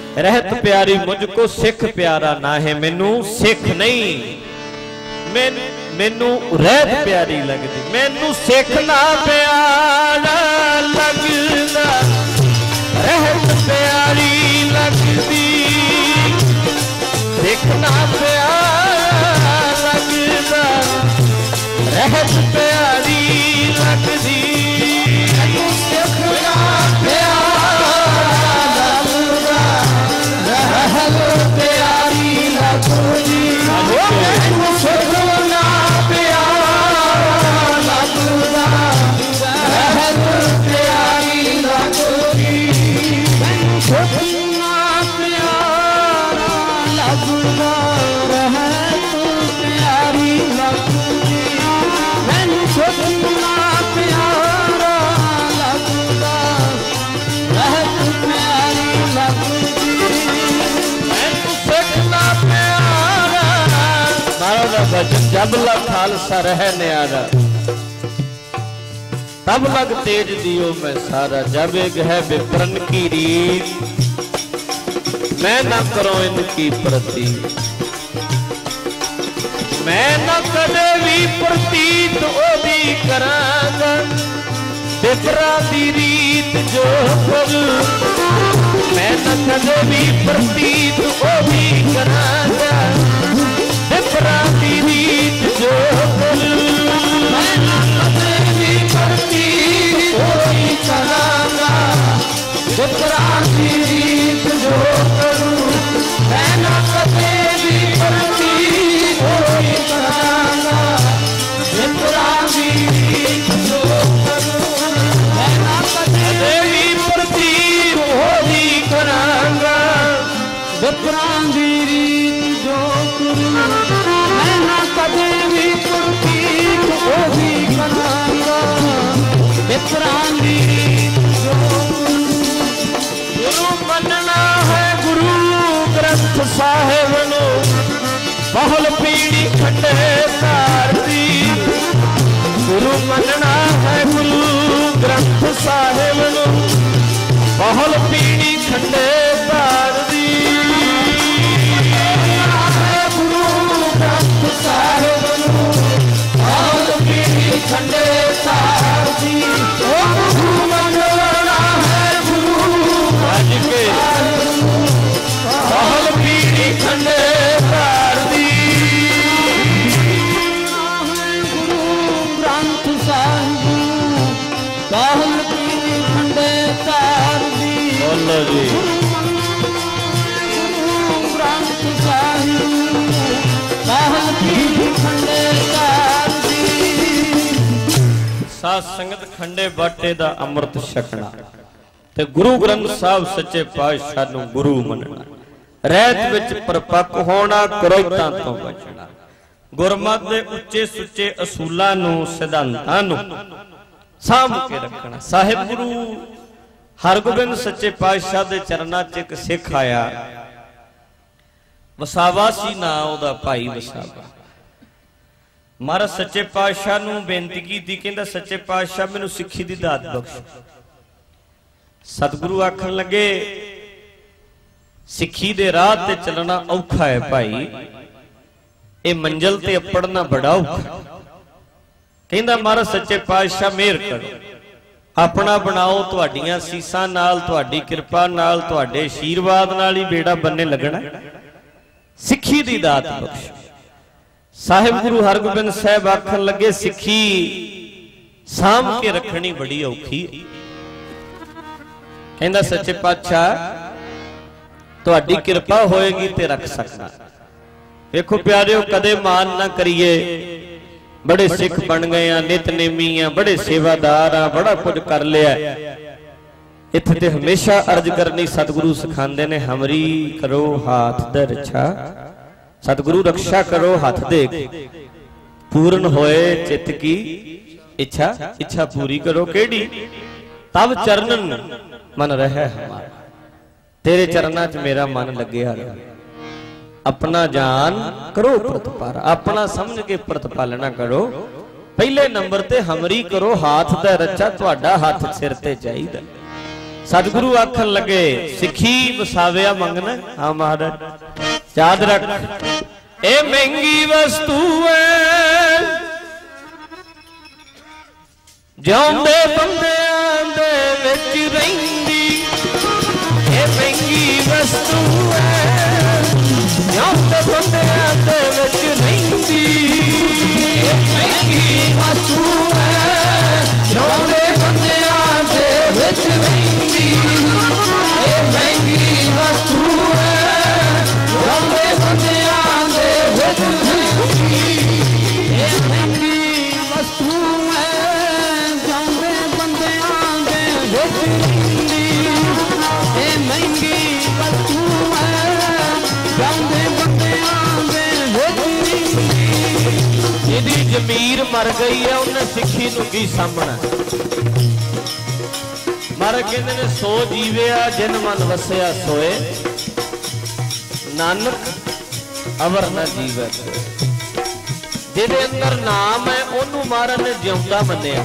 रहत प्यारी मुझको सिख प्यारा ना है, मैनू सिख नहीं मैनू रहत प्यारी लगदी, मैनू सिख ना प्यारा लगदा, रहत प्यारी लगदी, सिख ना प्यारा लगदा, रहत प्यारी लगदी, सिख ना प्यारा लगदा, रहत प्यारी लगदी, सिख ना प्यारा लगदा, रहत प्यारी लगदी, सिख ना प्यारा लगदा, रहत प्यारी लगदी, मैनू सिख ना प्यारा लगदा, रहत प्यारी लगदी, मैनू सिख ना प्यारा। महाराज दा भजन जब लग खालसा रह न्यारा, तब लग तेज दियो मैं सारा, जब एक है विप्रन की रीत, मैं न करो इनकी प्रति, मैं न कदे भी प्रतीत ओ भी करांगा, विप्रा दी रीत जो करूं, मैं न कदे भी प्रतीत ओ भी करांगा, विप्रा दी रीत जो करूं, मैं न कदे भी प्रतीत ओ भी करांगा, विप्रा दी रीत जो करूं, मैं न कदे भी प्रतीत ओ भी करांगा, विप्रा दी रीत जो करूं, मैं न कदे भी प्रतीत ओ भी करांगा, विप्रा दी रीत जो करूं, मैं न कदे भी प्रतीत ओ भी करांगा, विप्रा दी रीत जो करूं। गुरु मनना है गुरु ग्रंथ साहिब नो, बहुल पीढ़ी खंडे तारती, गुरु मनना है गुरु ग्रंथ साहिब नो, बहुल पीढ़ी खंडे तारती, गुरु ग्रंथ साहिब नो, बहुल पीढ़ी खंडे तारती, गुरु मनना है गुरु आज के बहुल पीढ़ी खंडे तारती, गुरु ग्रंथ साहिब बहुल पीढ़ी खंडे तारती, बोलो जी, गुरु ग्रंथ साहिब बहुल पीढ़ी खंडे तारती। साध संगत खंडे बाटे दा अमृत छकना ते गुरु ग्रंथ साहब सच्चे पातशाह नूं गुरु मनना, रहत विच परपक्क होना, क्रोधां तो बचना, गुरमत दे उच्चे सुच्चे असूलां नूं सिद्धांतां नूं साਂਭ के रखना। साहिब गुरु हरगोबिंद सच्चे पातशाह दे चरनां च एक सिख आया, वसावा सी ना ओदा भाई वसावा, महाराज सच्चे पातशाह नूं बेनती कीती, कहंदा सच्चे पातशाह मैनूं सिੱਖੀ दी दात बख्श। सतगुरु आखण लगे सिੱਖੀ दे राह ते चलना औखा है भाई, ये मंजिल ते अपड़ना बड़ा औखा। कहंदा महाराज सच्चे पातशाह मेहर करो, अपना बनाओ, तुहाडीआं सीसां नाल, तुहाडी किरपा नाल, तुहाडे आशीर्वाद नाल ही बेड़ा बन्ने लगना, सिੱਖੀ दी दात बख्श। साहिब गुरु हरगोबिंद साहब आखण लगे सिੱਖੀ ਸਾਂਭ के रखनी बड़ी औखी है। कहंदा सच्चे पातशाह तुहाडी किरपा होएगी ते रख सकना। देखो प्यारिओ कदे मान ना करिए, बड़े सिख बन गए हैं, नितनेमी हैं, बड़े सेवादार हैं, बड़ा कुछ कर लिया, इत्थे ते हमेशा अर्ज करनी सतगुरु सिखांदे ने, हमरी करो हाथ दे रक्षा, सतगुरु रक्षा करो हाथ दे, पूर्ण होए चित की इच्छा, इच्छा पूरी करो केड़ी, तब चरणन मन रहे हमारा, तेरे चरणा च मेरा मन लगे हर, अपना जान करो प्रतिपाला, अपना समझ के प्रतिपालना करो। पहले नंबर ते हमरी करो हाथ दा रचा, तुहाडा हाथ सिर ते चाहिदा। सतगुरु आखन लगे सिखी वसाविया मंगना। हाँ महाराज याद रख ए महंगी वस्तु है जिउंदे बंदियां दे विच रहिंदी। ए महंगी वस्तु है जिउंदे बंदियां दे विच रहिंदी। ए महंगी वस्तु है जिउंदे बंदियां दे विच रहिंदी। ए महंगी वस्तु है जिउंदे बंदियां दे विच रहिंदी। ए महंगी वस्तु जमीर मर गई है उन्हें सिखी नूं की सामना। महाराज कहते ने सो जीविया जिन मन वसिया सोए नानक अवर न जीवे। जिहदे अंदर नाम है उन्होंने महाराज ने जिउंदा मन्निया।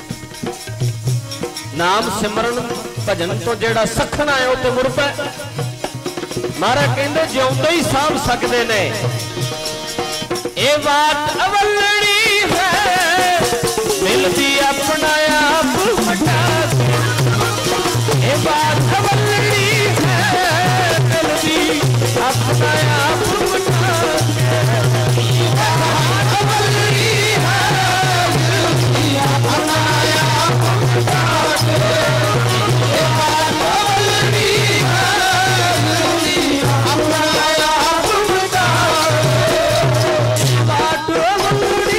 नाम सिमरन भजन तो जेड़ा सखना है वह तो मुरदा। महाराज कहते जिउंदे ही साभ सकते ने। ये बात अवलड़ी मिलती अपना आप मटा। ये बात अवलड़ी है मिलती अपना आप मटा। अवलड़ी है मिलती अपना आप मटा। ये बात अवलड़ी है मिलती अपना आप मटा। बात अवलड़ी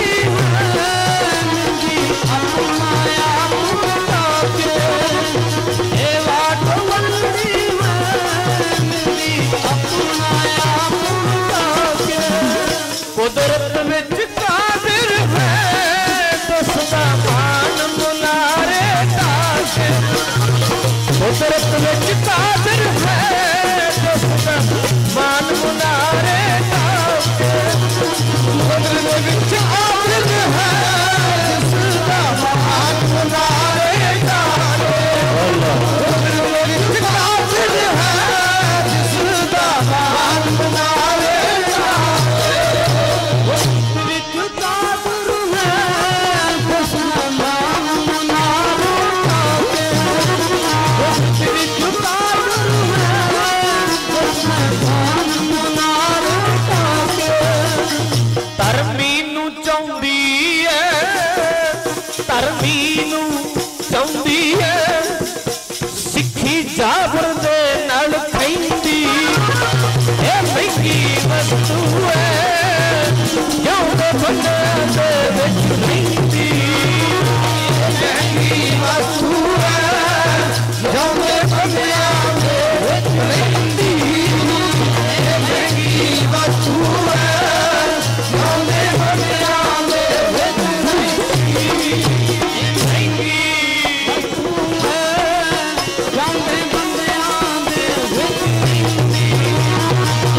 कुदरत विच कादिर है दसदा मान मुनारे ताके। कुदरत विच कादिर है दसदा मान मुनारे ताके। कुदरत विच कादिर है दसदा मान मुनारे ताके। कुदरत विच कादिर है दसदा मान मुनारे जाबर दे नाल खैंदी। ए महंगी वस्तु है जिउंदे बंदियां दे विच रहिंदी। महंगी वस्तु है जिउंदे बंदियां दे विच रहिंदी। महंगी वस्तु है जिउंदे बंदियां दे विच रहिंदी। महंगी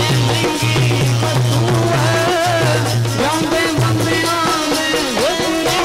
वस्तु है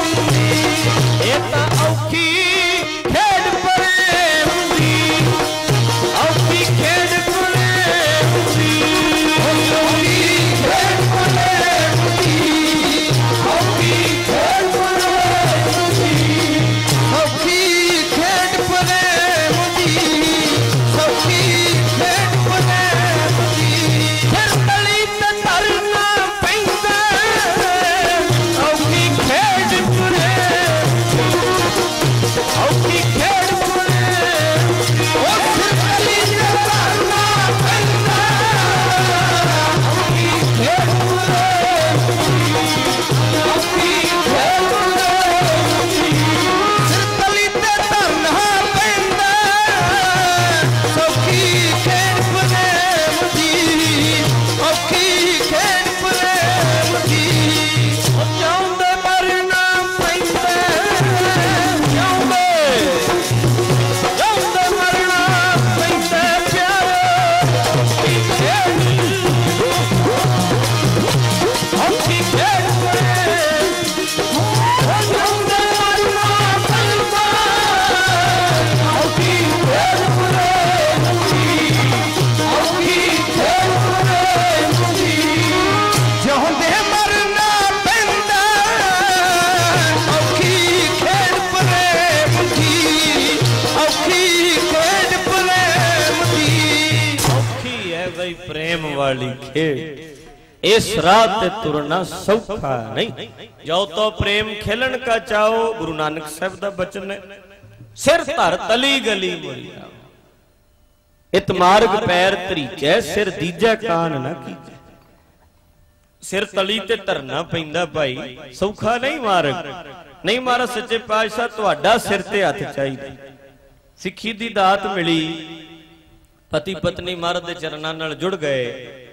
गई प्रेम वाली खेड, इस राह ते तुरना सौखा नहीं। जो तो प्रेम खेलन का चाहो, गुरु नानक साहब दा बचन है, सिर धर तली गली मुड़ी आओ, इत मार्ग पैर तरीचै, सिर दीजै कान ना कीजै। सिर तली ते धरना पैंदा भाई, सौखा नहीं मार्ग, नहीं महाराज सच्चे पातशाह तुहाडा सिर ते हथ चाहिए। सिੱਖੀ दी दात मिली, पति पत्नी महाराज दे चरनां नाल जुड़ गए,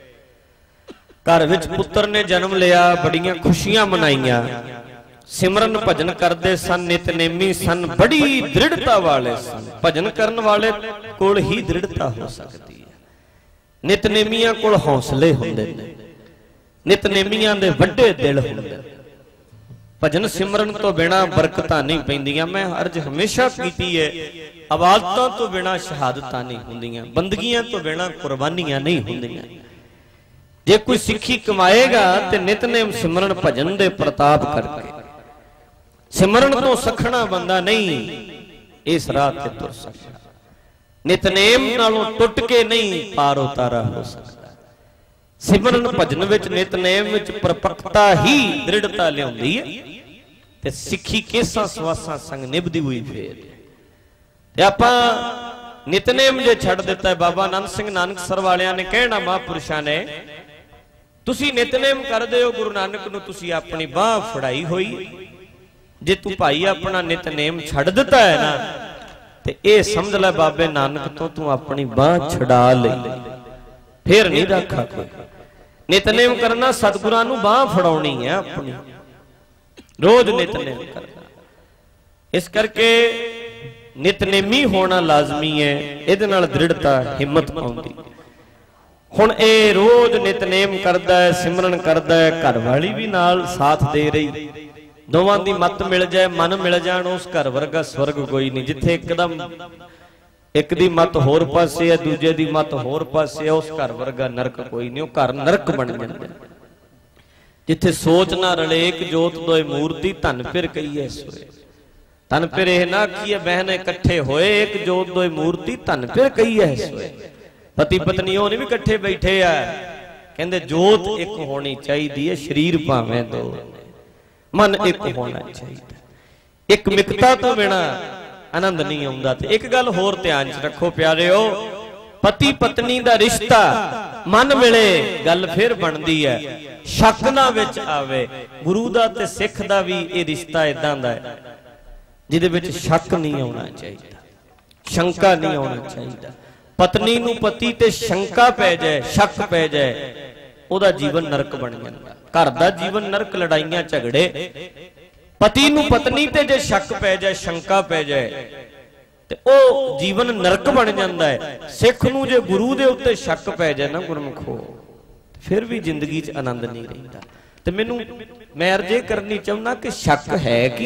घर विच पुत्र ने जन्म लिया, बड़ियां खुशियां मनाइयां, सिमरन भजन करते सन, नितनेमी सन, बड़ी दृढ़ता वाले सन। भजन करन वाले कोल ही दृढ़ता हो सकती है, नितनेमियां कोल हौसले हुंदे ने, नितनेमियां दे वड्डे दिल हुंदे। भजन सिमरन तो बिना बरकतां नहीं पैंदियां। मैं अर्ज हमेशा कीती है, इबादतां तो बिना शहादतां नहीं हुंदियां, बंदगियां तो बिना कुर्बानियां नहीं हुंदियां। जे कोई सिੱਖੀ कमाएगा तो नितनेम सिमरन भजन दे प्रताप करके, सिमरन तो सखना बंदा नहीं इस राह ते तुर सकता, नितनेम नालों टुट के नहीं पार उतारा हो सकता। सिमरन भजन विच नितनेम विच परपक्ता ही दृढ़ता लियाउंदी है ते सिੱਖੀ केसां सवासां संग निभदी हुई फेर। ते आपां नितनेम जे छड़ दिता है, बाबा आनंद सिंह नानकसर वालियां ने कहना, महापुरुषां ने, तुसी नितनेम करदे हो, गुरु नानक नूं तुसी अपनी बाह फड़ाई होई, जे तू भाई अपना नितनेम छड़ दिता है ना, ते ए समझ ले बाबे नानक तो तू अपनी बाह छड़ा लई, फिर नहीं रखा कोई। नितनेम करना सतगुरां नूं बाह फड़ाउणी है अपनी, रोज नितनेम करना। इस करके नितनेमी होना लाजमी है, इहदे नाल दृढ़ता हिम्मत आउंदी। हुण ए रोज नितनेम करदा है, सिमरन करदा है, घर वाली भी नाल साथ दे रही, दोवां दी मत मिल जाए, मन मिल जाण, उस घर वर्गा स्वर्ग कोई नहीं। जिथे एकदम एक दी मत होर पासे है, दूजे दी मत होर पासे है, उस घर वर्गा नरक कोई नहीं, वो घर नरक बन जांदा। जिथे सोच ना रले, एक जोत दोए मूर्ति, धन फिर कहीए सोए। धन फिर यह ना कि बहन इकट्ठे होए, एक जोत दोए मूर्ति, धन फिर कहीए सोए। पति पत्नी वो नहीं भी इकट्ठे बैठे आ, कहंदे जोत एक होनी चाहिए, शरीर भावें दो, मन एक होना चाहिए। एक मिकता तो बिना आनंद नहीं आउंदा। ते एक गल होर ध्यान च रखो प्यारेओ, पति पत्नी दा रिश्ता मन मिले गल फिर बनदी है, शक ना विच आवे। गुरु दा ते सिख दा भी ये रिश्ता इदां दा है जिहदे विच शक नहीं आउणा चाहिए, शंका नहीं आउणा चाहिए। पत्नी नूं पति ते शंका पै जाए, शक पै जाए, ओदा जीवन नरक बन जांदा। घर दा जीवन नरक, लड़ाइयां झगड़े। पति नूं पत्नी ते जे शक पै जाए, शंका पै जाए, ते ओ जीवन नरक बन जांदा है। सिख नूं जे गुरु दे उत्ते शक पै जाए ना गुरमुखो, फिर भी जिंदगी च आनंद नहीं रहिंदा। ते मैनूं मैं अर्ज करनी चाहुंदा कि शक है कि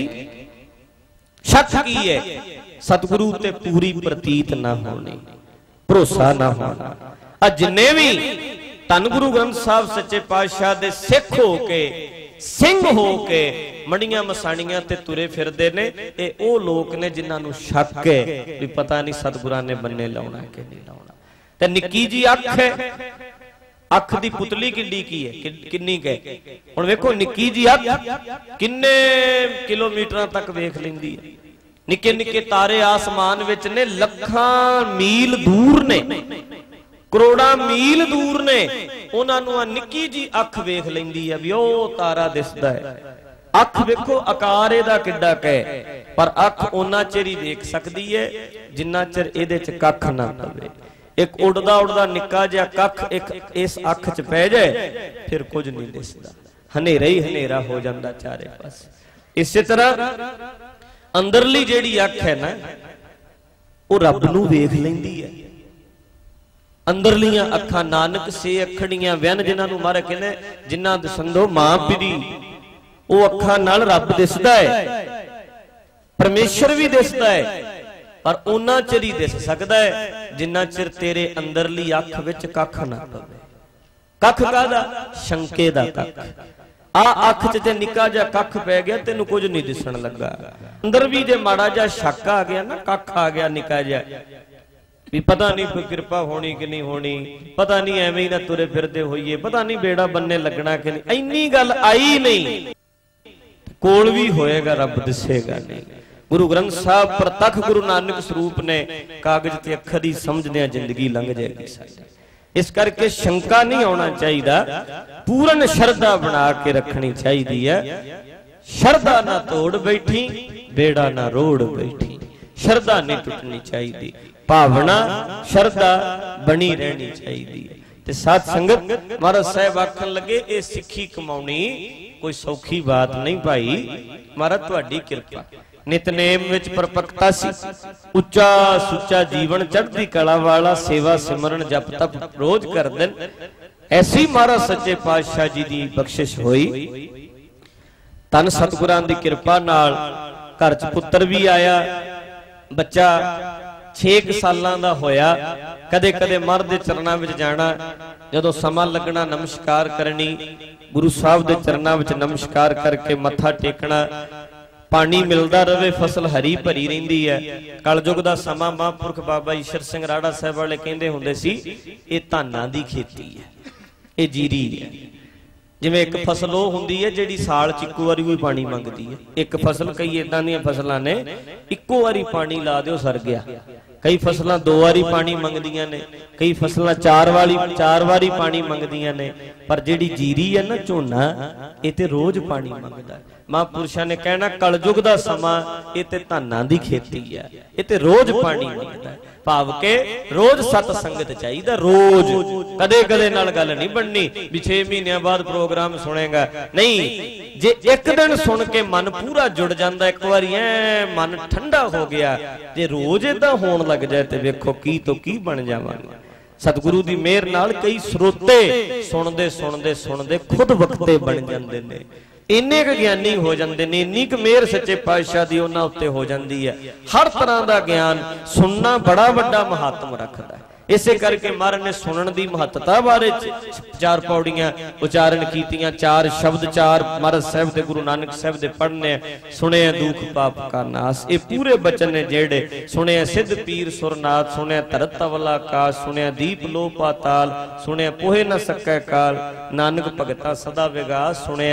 शक की है, सतगुरु ते पूरी प्रतीत ना होनी, भरोसा ना होना। आ जिन्ने भी धन गुरु ग्रंथ साहब सच्चे पातशाह दे सिख हो के, सिंह हो के मड़ियां मसाणियां ते तुरे फिरदे ने, ए ओ लोक ने जिन्हां नूं शक है भी पता नहीं सतगुरां ने बन्ने लाउणा कि नहीं लाउणा। ते निक्की जी अख है, अख दी पुतली किड्डी की है, किन्नी के हुण वेखो निक्की जी अख किन्ने किलोमीटरां तक वेख लैंदी है। निक्के निक्के तारे आसमान विच ने, लखां मील दूर ने, करोड़ा मील दूर ने, उन्हां नूं निक्की जी अख वेख लैंदी है भी ओ तारा दिसदा है। अख वेखो आकार इहदा किड्डा है, पर अख उन्ना चिर ही वेख सकदी है जिन्ना चिर इहदे च कख ना पवे। एक उड़दा उड़दा निक्का जिहा कख एक इस अख च पै जाए, फिर कुछ नहीं दिसदा, हनेरा ही हनेरा हो जांदा चारे पासे। इसे तरह अंदरली जेड़ी अख है ना, वो रब नूं वेख लैंदी है। अंदरलियां अखां नानक से अखड़ियां वैन, जिन्हां नूं महाराज कहंदे जिन्हां दे संदो मां पीरी, वो अखां नाल रब दिसदा है, परमेश्वर भी दिसदा है, पर उन्ना चिर ही दिस सकदा है जिन्ना चिर तेरे अंदरली अख विच कख ना पवे। कख कादा? शंके दा कख। आ अख च ते निक्का जिहा कख पै गया, तेनू कुछ नहीं दिसण लगा। अंदर भी जे माड़ा जिहा शक आ गया ना, कख आ गया निक्का जिहा, भी पता नहीं कोई कृपा होनी कि नहीं होनी, पता नहीं एवें ही ना तुरे फिरते होइए, पता नहीं बेड़ा बनने लगना कि नहीं, इन्नी गल आई नहीं। कोल भी होएगा रब दिसेगा नहीं। गुरु ग्रंथ साहब प्रतख गुरु नानक स्वरूप ने कागज ते अखर ही समझदे जिंदगी लंघ जाएगी साडी। इस करके शंका नहीं आना चाहिए, पूर्ण श्रद्धा बना के रखनी चाहिए है। श्रद्धा ना तोड़ बैठी, बेड़ा ना रोड़ बैठी, श्रद्धा नहीं टुटनी चाहिए, भावना श्रद्धा बनी रहनी चाहिए। ते साथ संगत महाराज साहब आखन लगे ये सिक्खी कमाउनी कोई सौखी बात नहीं भाई, महाराज तुहाडी किरपा। नितनेम विच परपक्ता सी, उच्चा सुच्चा जीवन चढ़दी कला वाला, सेवा सिमरन जप तप रोज कर दिन। ऐसी महाराज सच्चे पातशाह जी की बख्शिश होई। तन सतगुरां दी किरपा नाल घर च पुत्र भी आया। बच्चा 6 सालां दा होया। कदे कदे महाराज दे चरणां विच जाना, जदों समा लगना नमस्कार करनी, गुरु साहब दे चरणां विच नमस्कार करके मत्था टेकना। पानी मिलता रहे, फसल हरी भरी रहिंदी है। कलयुग दा समा महापुरख बाबा ईश्वर सिंह राड़ा साहब वाले कहंदे हुंदे सी, ये धानां दी खेती है, ये जीरी है। जिवें एक फसल वो हुंदी है जिहड़ी साल च इक्को वारी कोई पानी मंगदी है। एक फसल कई इदां दीयां फसलां ने इक्को वारी पानी ला दिओ सर गया। कई फसलां 2 वारी पानी मंगदियां ने, कई फसलां 4 वारी पानी मंगदियां ने। पर जिहड़ी जीरी है ना, झोना, ये ते रोज पानी मंगदा है। महापुरुषां ने कहना कलयुग दा समा ये ते धानां दी खेती है, ये ते रोज पानी मंगदा है। भाव के रोज सत संगत चाहिए, रोज। कदे कदे नाल गल नहीं बननी भी 6 महीनों बाद प्रोग्राम सुनेगा, नहीं। जे एक दिन सुन के मन पूरा जुड़ जाता, एक बार ऐ मन ठंडा हो गया, जे रोज इदां होण लग जाए तो वेखो की तो की बन जावांगे। सतगुरु दी मेहर नाल कई स्रोते सुनदे सुनदे सुनदे खुद वक्ते बन जांदे ने, इन्ने क ज्ञानी हो जाते ने, इन्नी क मेहर सच्चे पातशाह दी उन्हां उत्ते हो जाती है। हर तरह का ज्ञान सुनना बड़ा वड्डा महत्व रखता है। इसे करके महाराज ने सुनने की महत्ता बारे 4 पौड़ियां उचारण कीतियां, 4 शब्द 4 महाराज साहब दे गुरु नानक साहब दे पढ़ने। सुने दुख पाप का नाश, ये पूरे बचन ने जेड़े सुने। सिद्ध पीर सुरनाथ, सुने धरत तवला आकाश, सुने दीप लो पाताल, सुने पोहे न सकै काल, नानक भगता सदा विगास, सुने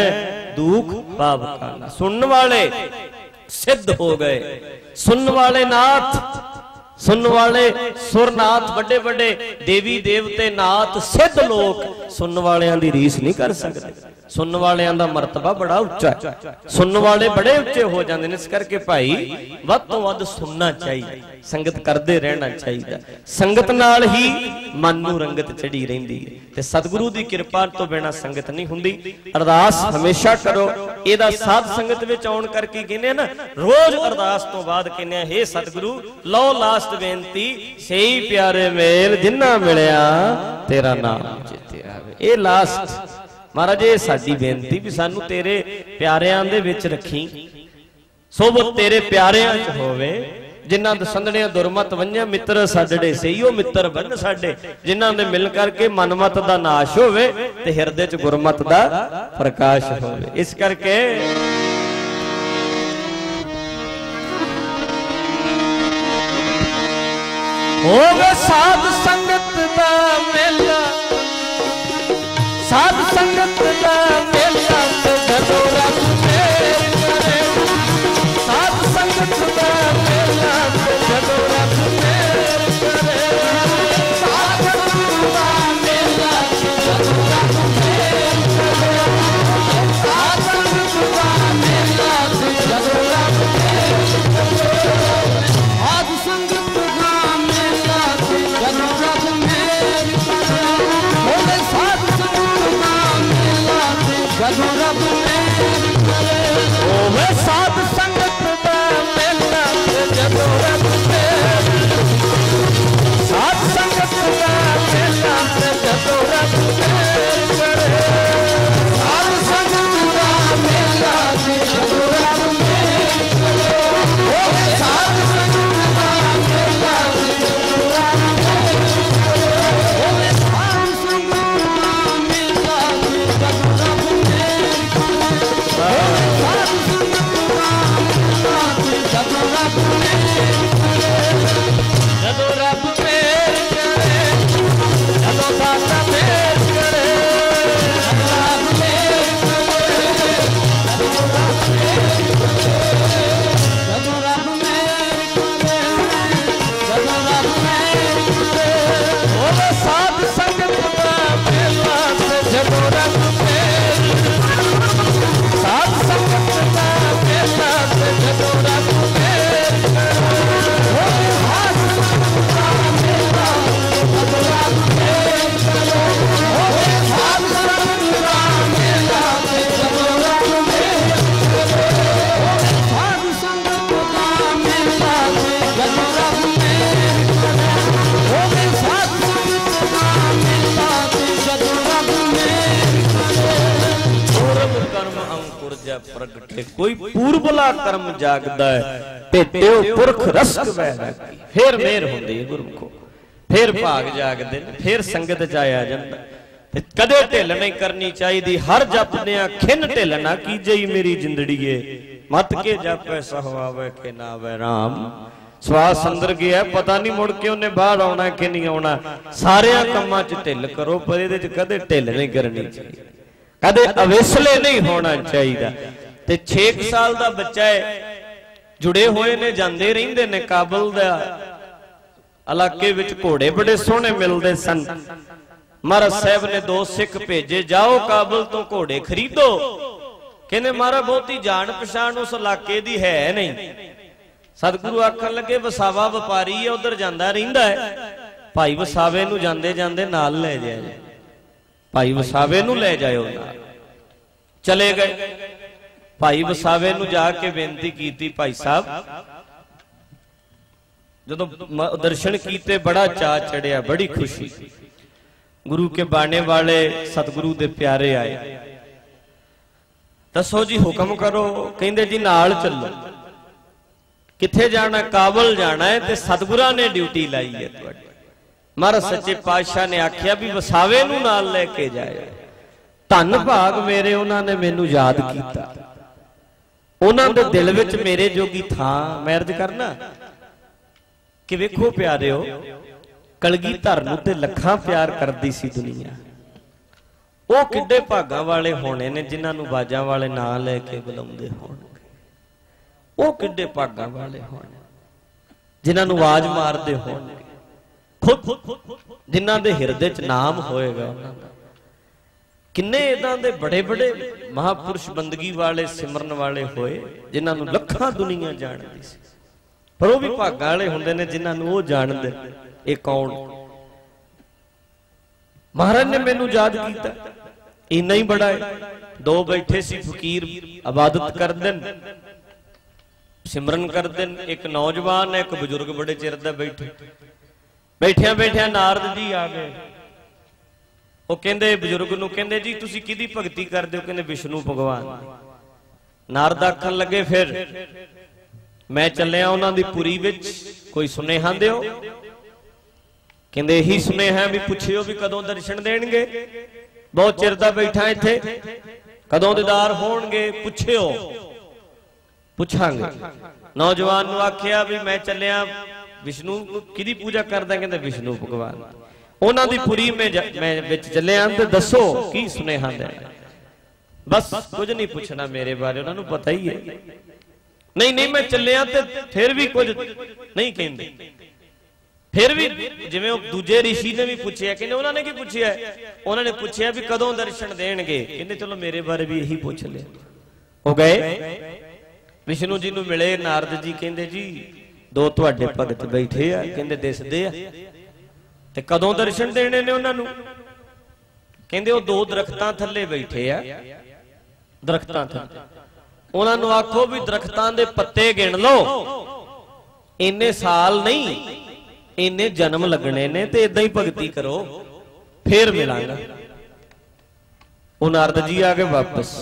दुख पाप का नाश। सुनने वाले सिद्ध हो गए, सुनने वाले नाथ, सुनने वाले सुरनाथ, बड़े बड़े देवी देवते नाथ सिद्ध लोग सुनने वालियां दी रीस नहीं कर सकते। सुनने वालियां दा मर्तबा बड़ा उच्चा है, सुनने वाले बड़े उच्चे हो जाते हैं। इस करके भाई वध तो वध सुनना चाहिए, संगत करते रहना चाहिए। संगत नाल ही मन नूं रंगत चढ़ी रहिंदी है ते सतगुरु दी कृपा तो बिना संगत नहीं हुंदी। अरदास हमेशा करो। एदा साध संगत विच आउण करके कहने ना, रोज अरदास तो बाद कहने, हे सतगुरु लो लास्ट बेनती, सही प्यारे मेल जिन्ना मिलिया तेरा नाम चेते आवे। ये लास्ट महाराज ये साडी बेनती भी सानू तेरे प्यारियां दे विच रखी, सोबत तेरे प्यारियां च होवे। जिन्हां दे संदड़ियां दुरमत वंझिया मित्र साडे सही ओ मित्र बन साडे, जिन्हां दे मिल करके मनमत दा नाश होवे ते हिरदे च गुरमत दा प्रकाश होवे। इस करके होवे साध संगत दा मेला, साध संगत दा मेला ते जदों रब मेर करे। साध संगत दा मेला ते जदों रब मेर करे। साध संगत दा मेला ते जदों रब मेर करे। साध संगत दा मेला ते जदों रब मेर करे। साध संगत दा मेला ते जदों रब मेर सज्जा प्रगटे कोई पूर्वला कर्म जागदा है भेटियो पुरख रसक वै रागी। फिर मेहर हुंदी है गुरमुखो, फिर भाग जागदे ने, फिर संगत च आया जांदा। ते कदे ढिल नहीं करनी चाहिए, हर जपदियां खिन ढिल ना कीजई मेरी जिंदड़ीए, मत के जपै सहवावे के ना वे राम। सवास अंदर गया पता नहीं मुड़ के उन्हें बाहर आना कि नहीं आना। सारिया कामां च ढिल करो पर इहदे च कदे ढिल नहीं करनी चाहिए, कदे अवेसले नहीं होना चाहिए। ते 6 साल का बच्चा है, जुड़े हुए ने, जाते रहिंदे ने काबल दा इलाके विच घोड़े बड़े सोहने मिलते सन। महाराज साहब ने 2 सिख भेजे, जाओ काबल तो घोड़े खरीदो। कहने महाराज बहुती जान पछाण उस इलाके दी है नहीं। सतगुरु आखन लगे वसावा व्यापारी है, उधर जांदा रहिंदा है, भाई वसावे नूं जांदे जांदे नाल ले जाए, भाई वसावे नूं ले जाओ नाल। चले गए, भाई वसावे नूं जाके बेनती कीती, भाई साहब जदों दर्शन कीते बड़ा चा चढ़िया, बड़ी खुशी। गुरु के बाणे वाले सतगुरु दे प्यारे आए, दसो जी हुक्म करो। कहंदे जी नाल चलो। किथे जाना? काबल जाना है, ते सतगुरां ने ड्यूटी लाई है तुहाडी। महाराज सच्चे पातशाह ने आख्या भी वसावे नूं नाल लेके जाए। धन भाग मेरे, उन्होंने मैनू याद किया, उन्होंने दिल विच मेरे जोगी थां मैं अर्ज करना कि वेखो प्यारिओ, कलगीधर नूं ते लखां प्यार करदी सी दुनिया। वो किड्डे भागां वाले होने ने जिन्हां नूं बाजां वाले नां लेके बुलाउंदे होणगे। वो किड्डे भागां वाले होने जिन्हां नूं आवाज मारदे होणगे, खुद जिन्हां दे हिरदे च नाम होएगा उन्हां दा। किन्ने इदां दे बड़े बड़े महापुरुष बंदगी वाले सिमरन वाले होए जिन्हां नूं लखां दुनिया जानदी सी, पर वो भी भागां वाले हुंदे ने जिन्हां नूं वो जानदे ये कौन। महाराज ने मैनू याद किया, इन्ना ही बड़ा है। 2 बैठे सी फकीर, इबादत करदे सिमरन करदे, एक नौजवान एक बजुर्ग बड़े चिर दा बैठे। बैठिया बैठिया नारद जी आ गए। वो कहंदे बजुर्ग नूं, कहंदे जी तुसीं किहदी भगती करदे हो? कहंदे विष्णु भगवान। नारद आखन लगे फिर मैं चलिया उन्हां दी पुरी विच, कोई सुनेहा दिओ। कहंदे यही सुनेहा भी पुछियो भी कदों दर्शन देणगे, बहुत चिर दा बैठा इत्थे, कदों दीदार होणगे पुछियो। पुछांगे। नौजवान नूं आखिया भी मैं चलिया विष्णु किहदी पूजा करदा? कहंदे विष्णु भगवान। उन्हां दी पुरी मैं विच चलिया ते दसो की सुनेहा देना। बस कुछ नहीं पूछना मेरे बारे, उन्हां नूं पता ही है। नहीं नहीं मैं चलिया ते फिर भी कुछ नहीं कहंदे। फिर भी जिवें दूजे ऋषि ने भी पूछया, कहंदे उन्होंने की पूछया? उन्होंने पूछया भी कदों दर्शन देणगे? कहंदे चलो मेरे बारे भी यही पूछ लिया। हो गए विष्णु जी नूं मिले। नारद जी कहंदे जी 2 तुहाडे भगत बैठे आ, कहंदे दिसदे आ, ते कदों दर्शन देने ने उन्हां नूं? कहंदे वो 2 दरख्तां थल्ले बैठे आ, दरख्तां थल्ले। उन्हां नूं आखो भी दरख्तां दे पत्ते गिण लो, इन्ने साल नहीं इन्ने जन्म लगने ने, ते इदां ही भगती करो फिर मिलांगा। वो नारद जी आ गए वापस।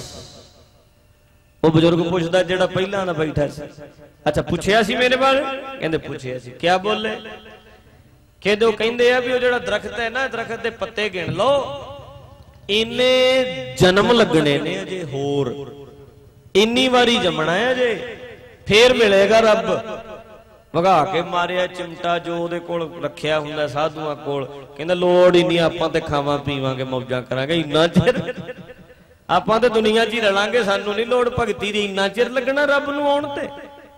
वो बुजुर्ग पूछदा जिहड़ा पहला ना बैठा सी, अच्छा पूछया सी मेरे बारे? कहंदे पूछया सी। क्या बोले? कहंदे वो कहंदे आ भी वो जिहड़ा दरख्त है ना, दरख्त दे पत्ते गिण लो, इन्ने जन्म लगने ने अजे, होर इन्नी वारी जमना है अजे, फिर मिलेगा रब। भगा के मारिया चिमटा जो ਉਹਦੇ ਕੋਲ ਰੱਖਿਆ ਹੁੰਦਾ ਸਾਧੂਆਂ ਕੋਲ, ਕਹਿੰਦਾ ਲੋੜ ਹੀ ਨਹੀਂ, ਆਪਾਂ ਤੇ ਖਾਵਾਂ ਪੀਵਾਂਗੇ ਮੌਜਾਂ ਕਰਾਂਗੇ, ਇੰਨਾ ਚਿਰ ਆਪਾਂ ਤੇ ਦੁਨੀਆ 'ਚ ਹੀ ਰਲਾਂਗੇ, ਸਾਨੂੰ ਨਹੀਂ ਲੋੜ ਭਗਤੀ ਦੀ, ਇੰਨਾ ਚਿਰ ਲੱਗਣਾ ਰੱਬ ਨੂੰ ਆਉਣ ਤੇ।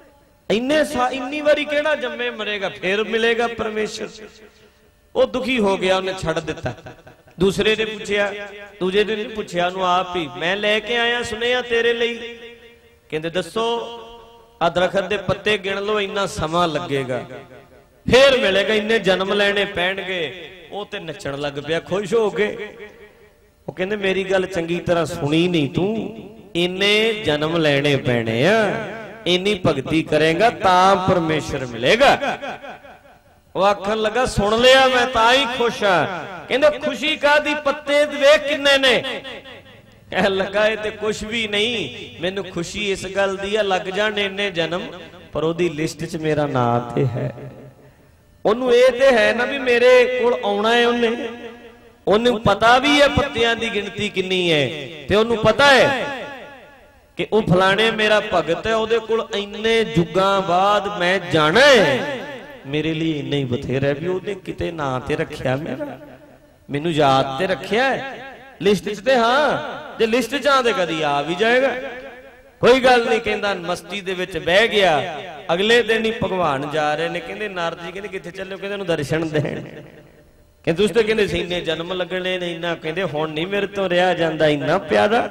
ਇੰਨੀ ਵਾਰੀ ਕਿਹੜਾ ਜੰਮੇ ਮਰੇਗਾ, ਫਿਰ ਮਿਲੇਗਾ ਪਰਮੇਸ਼ਰ। ਉਹ ਦੁਖੀ ਹੋ ਗਿਆ, ਉਹਨੇ ਛੱਡ ਦਿੱਤਾ। दूसरे ने पूछया, दूजे ने नहीं पूछया, आप ही मैं लेके आया सुनिया तेरे लिए। कहते दसो आ दरखत दे पत्ते गिण लो, इन्ना समा लगेगा, फिर मिलेगा, इन्ने जन्म लेने पैणगे। वो ते नचण लग पिया खुश हो गए। वो कहंदे मेरी गल चंगी तरह सुनी नहीं तू, इन्ने जन्म लेने पैणे आ, इन्नी भगती करेगा तां परमेश्वर मिलेगा। वो आखन लगा सुन लिया मैं तां ही खुश हाँ। कहंदे खुशी का दी पत्ते वे किन्ने ने? कह लगा ये तो कुछ भी नहीं, मैनू खुशी इस गल दी है लग जाने इन्ने जन्म पर ओदी लिस्ट च मेरा नाम ते है। ओनू ये ते है ना भी मेरे कोल आउणा है, ओनू पता भी है पत्तियां दी गिनती किन्नी है, ते ओनू पता है कि वो फलाने मेरा भगत है, ओदे कोल इन्ने जुगां बाद मैं जाना है, मेरे लिए इन्ना ही बथेरा भी ओने किते नां ते रखिया मेरा, मैनू याद ते रखिया है लिस्ट च ते। हाँ जे लिस्ट च आंदे कदी आ भी जाएगा, कोई गल नहीं। कहंदा मस्ती दे विच बह गया। अगले दिन ही भगवान जा रहे ने, कहंदे नारद जी कहंदे किथे चले, कहंदे उन्हें दर्शन देण, कहंदे उस ते कहंदे सीने जन्म लगने ने इन्ना, कहंदे हुण नहीं मेरे तो रहा जांदा इन्ना प्यारा,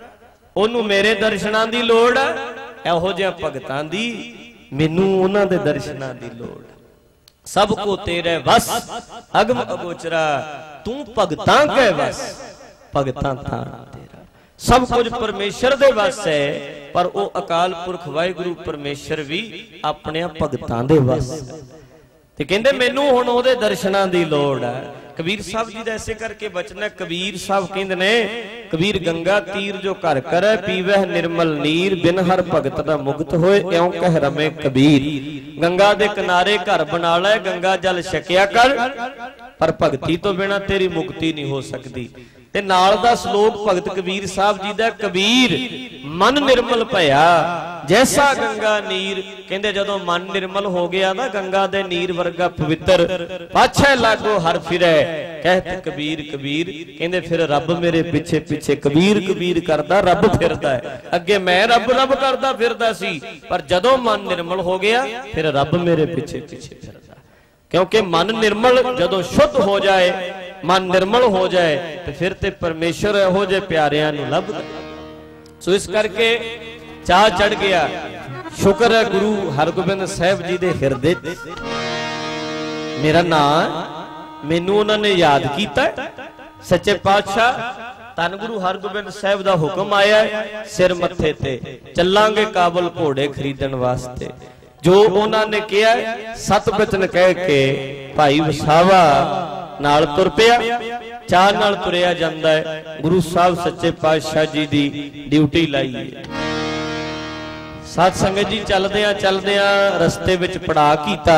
ओनू मेरे दर्शनां दी लोड़ है, इहो जिहा भगतां दी मैनू उन्हां दे दर्शनां दी लोड़। सब को तेरे बस अगम अगोचरा, तू भगतां कै बस भगतां था तेरा। सब कुछ परमेश्वर दे बस है, पर वो अकाल पुरख वाहिगुरु परमेश्वर भी अपने भगतां दे बस ते कहंदे मैनू हुण ओहदे दर्शनां दी लोड़ है। कबीर साहब जी दा ऐसे करके बचन है। कबीर साहब कहंदे ने, कबीर गंगा तीर जो घर करे पीवह निर्मल नीर, बिन हर भगत दा मुक्त होए इउं कह रमे कबीर। गंगा दे किनारे घर बना लै, गंगा जल छकिया कर, पर भगती तो बिना तेरी मुक्ति नहीं हो सकती। ते नाल दा श्लोक भगत कबीर साहब जी दा, कबीर मन निर्मल भया जैसा गंगा नीर। कहंदे जदों मन निर्मल हो गया ना गंगा दे नीर वर्गा पवित्र, पाछे लागो हर फिरै कहत कबीर कबीर। कहंदे फिर रब मेरे पिछे पिछे कबीर कबीर करदा रब फिरदा है। अगे मैं रब रब करदा फिरदा सी, पर जदों मन निर्मल हो गया फिर रब मेरे पिछे पिछे फिरदा। क्योंकि मन निर्मल जदों शुद्ध हो जाए, मन निर्मल हो जाए, तो फिर ते परमेश्वर इहो जे प्यारियां नूं लभदा। सो इस करके चाह चढ़ गया। शुक्र है गुरु हरगोबिंद साहब जी दे हिरदे मेरा नाम मैनू उन्होंने याद किया। सच्चे पातशाह धन गुरु हरगोबिंद साहब दा हुक्म आया है, सिर मत्थे ते चलांगे काबुल घोड़े खरीदण वास्ते। जो उन्होंने किया सत बचन कह के भाई वसावा नाल तुर पिया, चाह नाल तुरिया जांदा है। गुरु साहब सच्चे पातशाह जी दी ड्यूटी लाई है। साध संगत जी चलदियां रस्ते विच पड़ा कीता।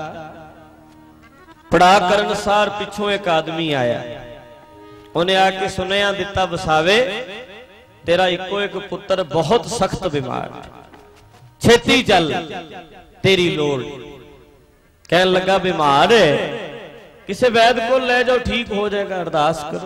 पड़ा करन सार पिछों एक आदमी आया, उन्हें आके सुनिया दिता, वसावे तेरा इको एक पुत्र बहुत सख्त बीमार, छेती चल तेरी लोड़। कहन लगा बीमार है, किसी वैद को ले जाओ ठीक हो जाएगा, अरदास करो।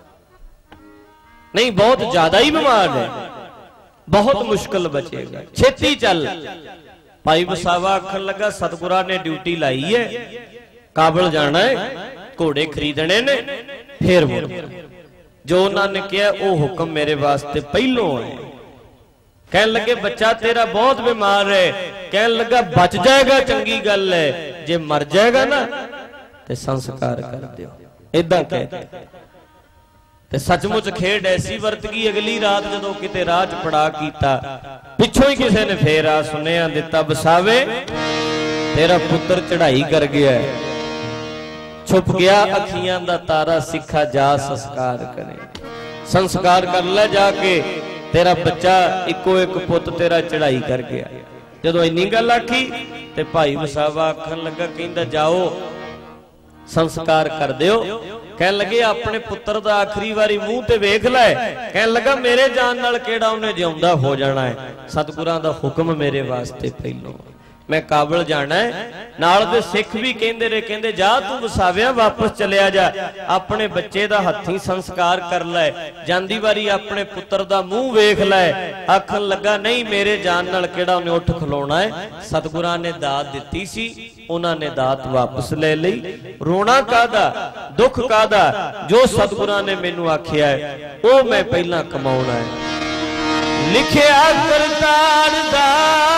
नहीं बहुत ज्यादा ही बीमार है, बहुत मुश्किल बचेगा, छेती चल। भाई वसावा आखन लगा सतगुरा ने ड्यूटी लाई है, काबल जाना है, घोड़े खरीदने ने, फिर जो उन्होंने किया वो हुक्म मेरे वास्ते पहलों है। कहन लगे बच्चा तेरा बहुत बीमार है, कहन लगा बच जाएगा चंगी गल है, जे मर जाएगा ना ते संस्कार कर दियो, इदा कहते। ते सचमुच खेड ऐसी वरत गई। अगली रात जदों किते राह च पड़ा कीता, पिछों ही किसी ने फेर आ सुनिया दिता, वसावे तेरा पुत्र चढ़ाई कर गया है, छुप गया अखियां दा तारा, सिखा जा संस्कार करे। संस्कार कर ले जाके, तेरा बच्चा इको एक पुत तेरा चढ़ाई कर गया। जदों इन्नी गल आखी ते भाई वसावा आखन लगा, कहंदा जाओ संस्कार कर दियो। कहन लगे अपने पुत्र दा आखिरी बारी मुंह ते वेख लै। कहन लगा मेरे जान नाल केड़ा उन्हें जिउंदा हो जाना है, सतगुरां दा हुक्म मेरे वास्ते पहलों, मैं काबल जाना है। नाल दे सिख भी कहंदे रहे, कहंदे जा तू वसाविया वापस चलिया जा, अपने बच्चे दा हत्थी संस्कार कर लै, जांदी वारी अपने पुत्र दा मुंह वेख लै। आखन लगा नहीं मेरे जान नाल केड़ा उन्हें उठ खलोना है, सतगुरां ने दात दित्ती सी, उन्होंने दात वापस ले ली। रोना कादा दुख कादा, जो सतगुरां ने मैनू आखिया है वो मैं पहला कमाउणा है। लिखिया करतार दा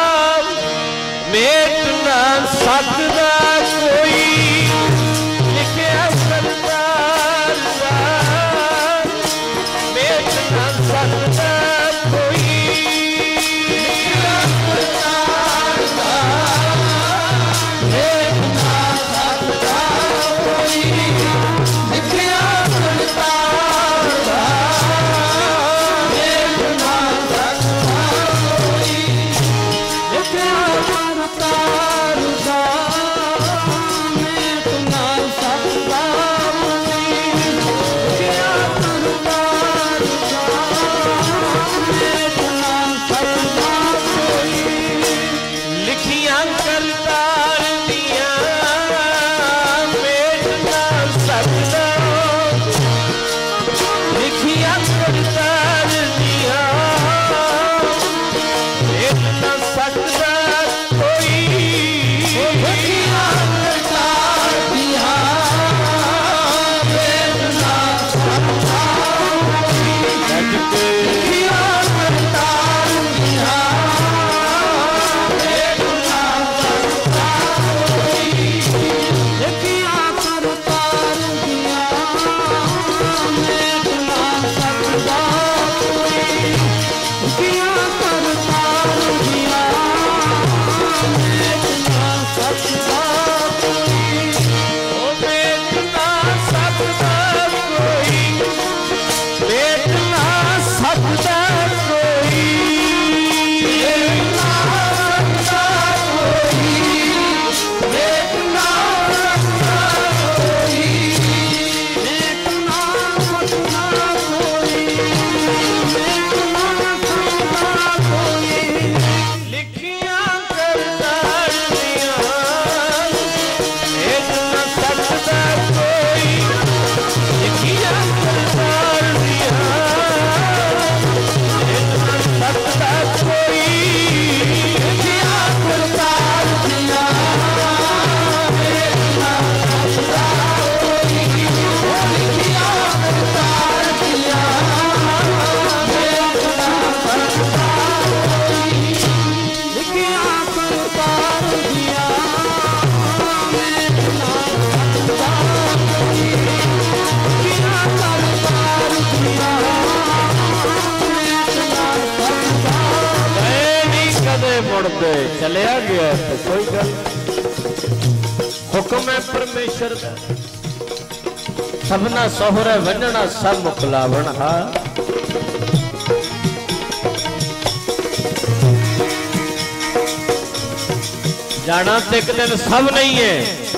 मेट ना सकदा कोई, लिखिया करतार दा मेट ना सकदा कोई, लिखिया करतार दा मेट ना सकदा कोई, लिखिया करतार दा चलिया गया तो कोई गल, हुक्म है परमेश्वर का। सबना सोहरे वंजना सब मुकलावण हा। जाना तो एक दिन सब नहीं है।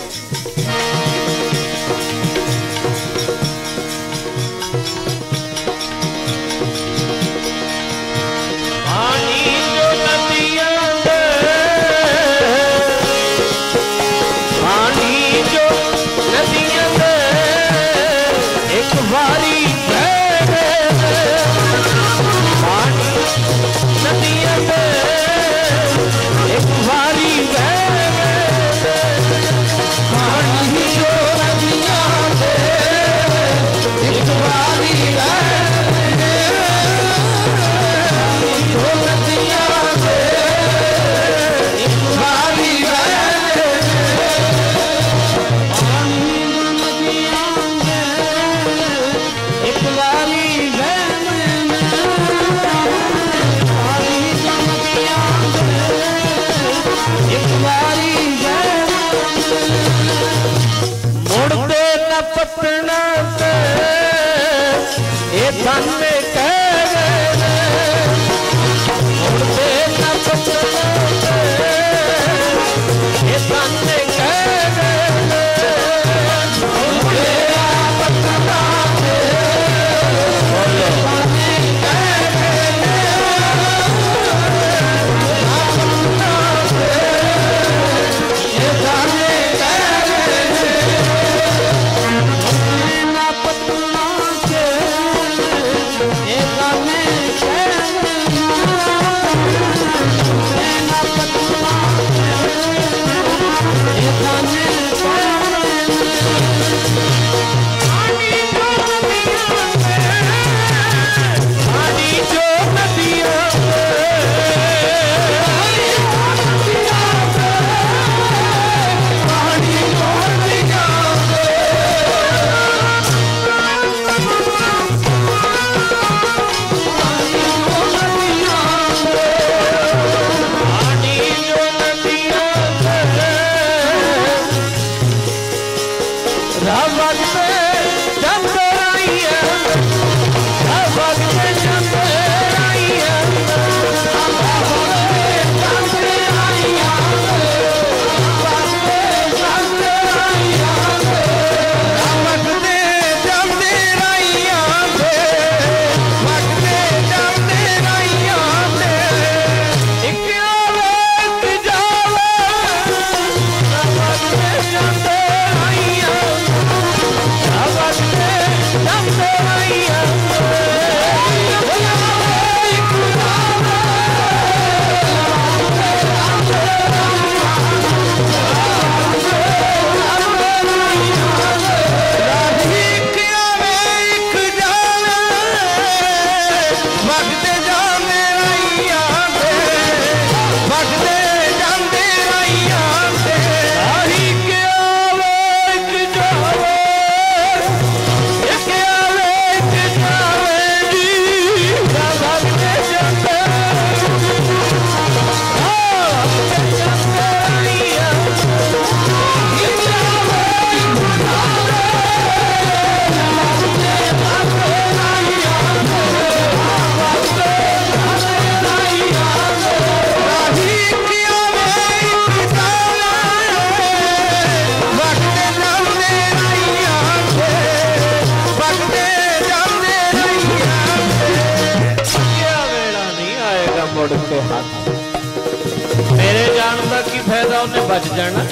मेरे जान का की फायदा, उन्हें बच जाना।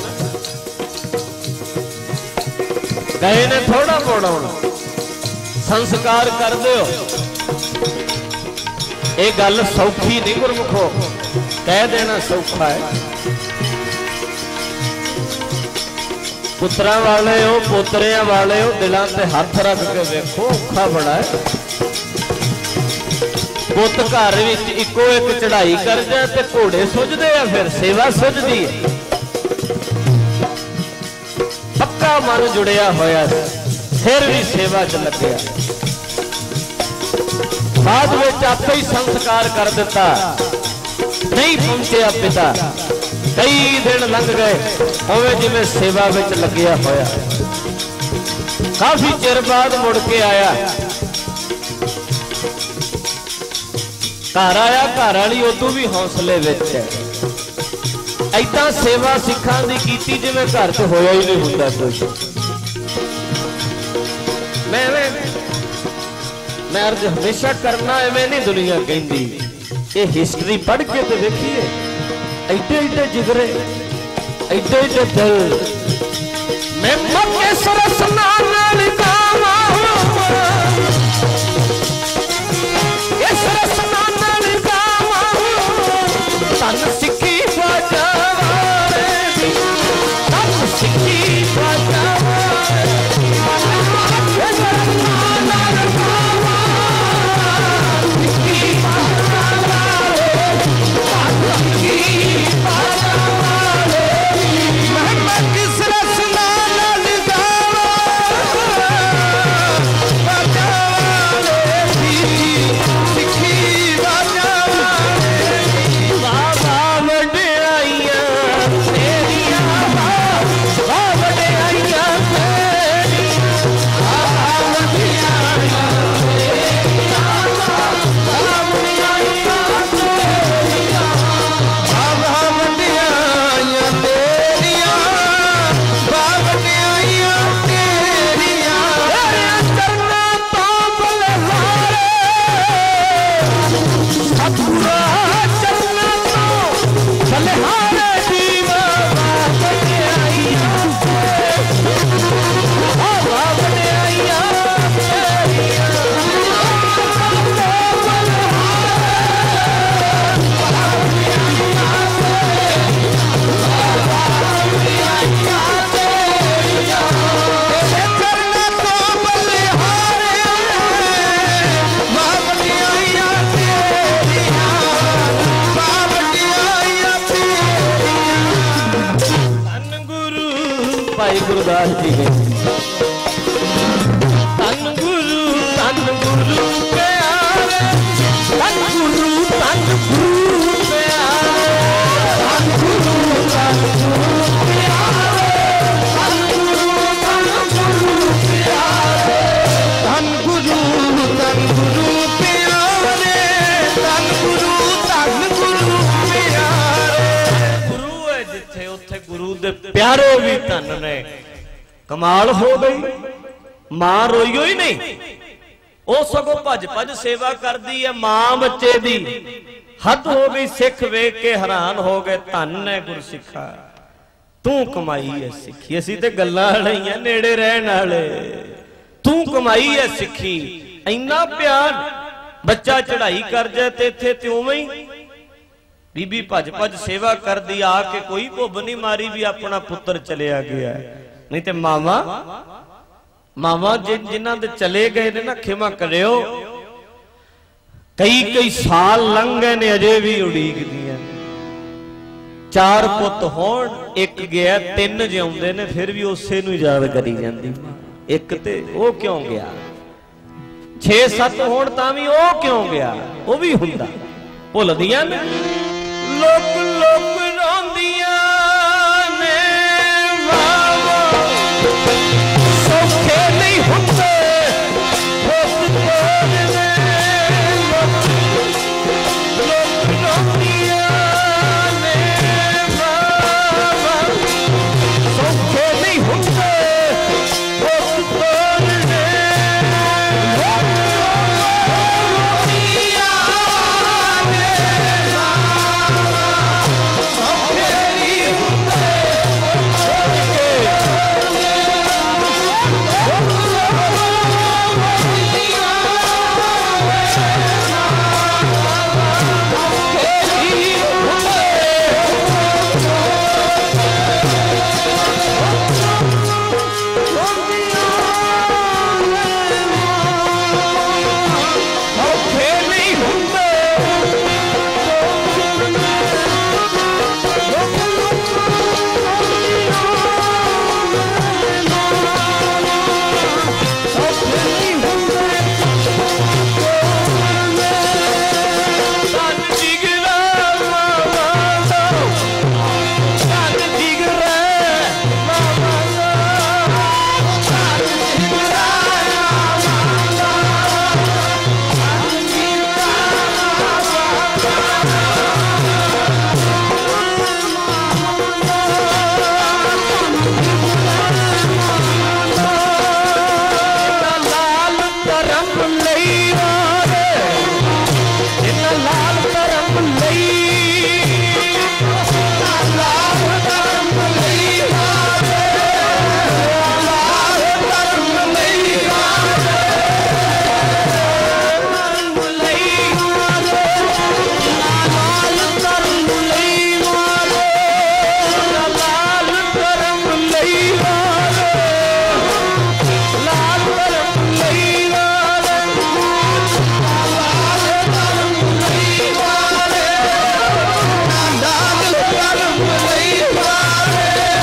गए ने थोड़ा मोड़ा संस्कार कर दो। ये गल सौखी नहीं गुरमुखो, कह देना सौखा है। पुत्रा वाले हो, पोतरिया वाले हो, दिलों से हाथ रख के देखो, औखा बड़ा है। पुत घर इको एक चढ़ाई कर जाए तो घोड़े सुझते हैं, फिर सेवा सुझती है। पक्का मन जुड़िया होया, फिर भी सेवा च लग्या। बाद में आपे ही संस्कार कर दिता, नहीं पहुंचे पिता कई दिन लंघ गए उवें जिवें सेवा विच लग्या होया। काफी चिर बाद मुड़ के आया, घर आया, घर वाली उदों भी हौसले विच है। ऐदां सेवा सिखां दी कीती जिवें घर च होया ही नहीं हुंदा कुछ। मैं अर्ज हमेशा करना एवें नहीं दुनिया कहती, ये हिस्टरी पढ़ के तो देखिए, एडे एडे जिगरे, एडे एडे दिल। मैं मक्के सरस नाल गावा, ये सरस नाल गावा, तन सिक्की बजावे, तन सिक्की बजावे। भाई गुरदास जी के तन गुरु प्यारे, तन गुरु प्यारे, तन गुरु प्यारे, तन गुरु प्यारे, तन गुरु प्यारे, तन गुरु प्यारे। गुरु है जिथे उथे गुरु दे प्यारे भी धन ने। कमाल हो गई, मां रोईओ ही नहीं, वो सगों भज भज सेवा करती है मां बच्चे दी। हद हो गई, सिख वेख के हैरान हो गए, धन है गुरसिखा, तू कमाई है सिखी। असीं ते गल्लां वाले ही नेड़े रहण वाले, तू कमाई है सिखी। इन्ना प्यार, बच्चा चढ़ाई कर जाए ते इत्थे ते उवें ही बीबी भज भज सेवा कर दी, आके कोई भुब नहीं मारी भी अपना पुत्र चलिया गया। नहीं तो मावा जिन्हां दे चले गए ने ना, खिमा करियो, कई साल लंघ गए ने, अजे भी उड़ीक दियां। 4 पुत होण, एक गया, 3 जिउंदे ने, फिर भी उसे नूं याद करी जांदी। एक ते वो क्यों गया, 6-7 होण तां भी वो क्यों गया, वो भी हुंदा, भुलदियां ने। लोक लोक रोंदियां ने, सौखे नहीं हुंदे पुत तोड़ने। लोक रोंदियां ने, सौखे नहीं हुंदे पुत तोड़ने। धर्म लई वारे जिन्ना लाल धर्म लई लाल धर्म लई वारे लाल धर्म लई वारे धर्म लई वारे लाल धर्म लई वारे लाल धर्म लई वारे लाल धर्म लई वारे लाल धर्म लई वारे लाल धर्म लई वारे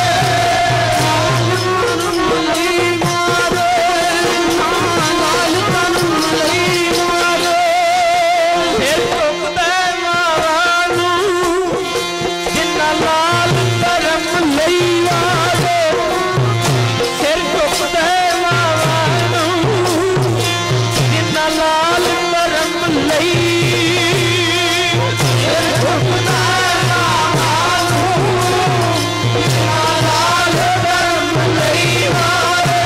लाल धर्म लई वारे फिर चुकदा मावां नूं जिन्ना लाल धर्म लई वारे सिर चुकदा मावां नूं जिन्ना लाल धर्म लई सिर चुकदा मावां नूं जिन्ना लाल धर्म लई वारे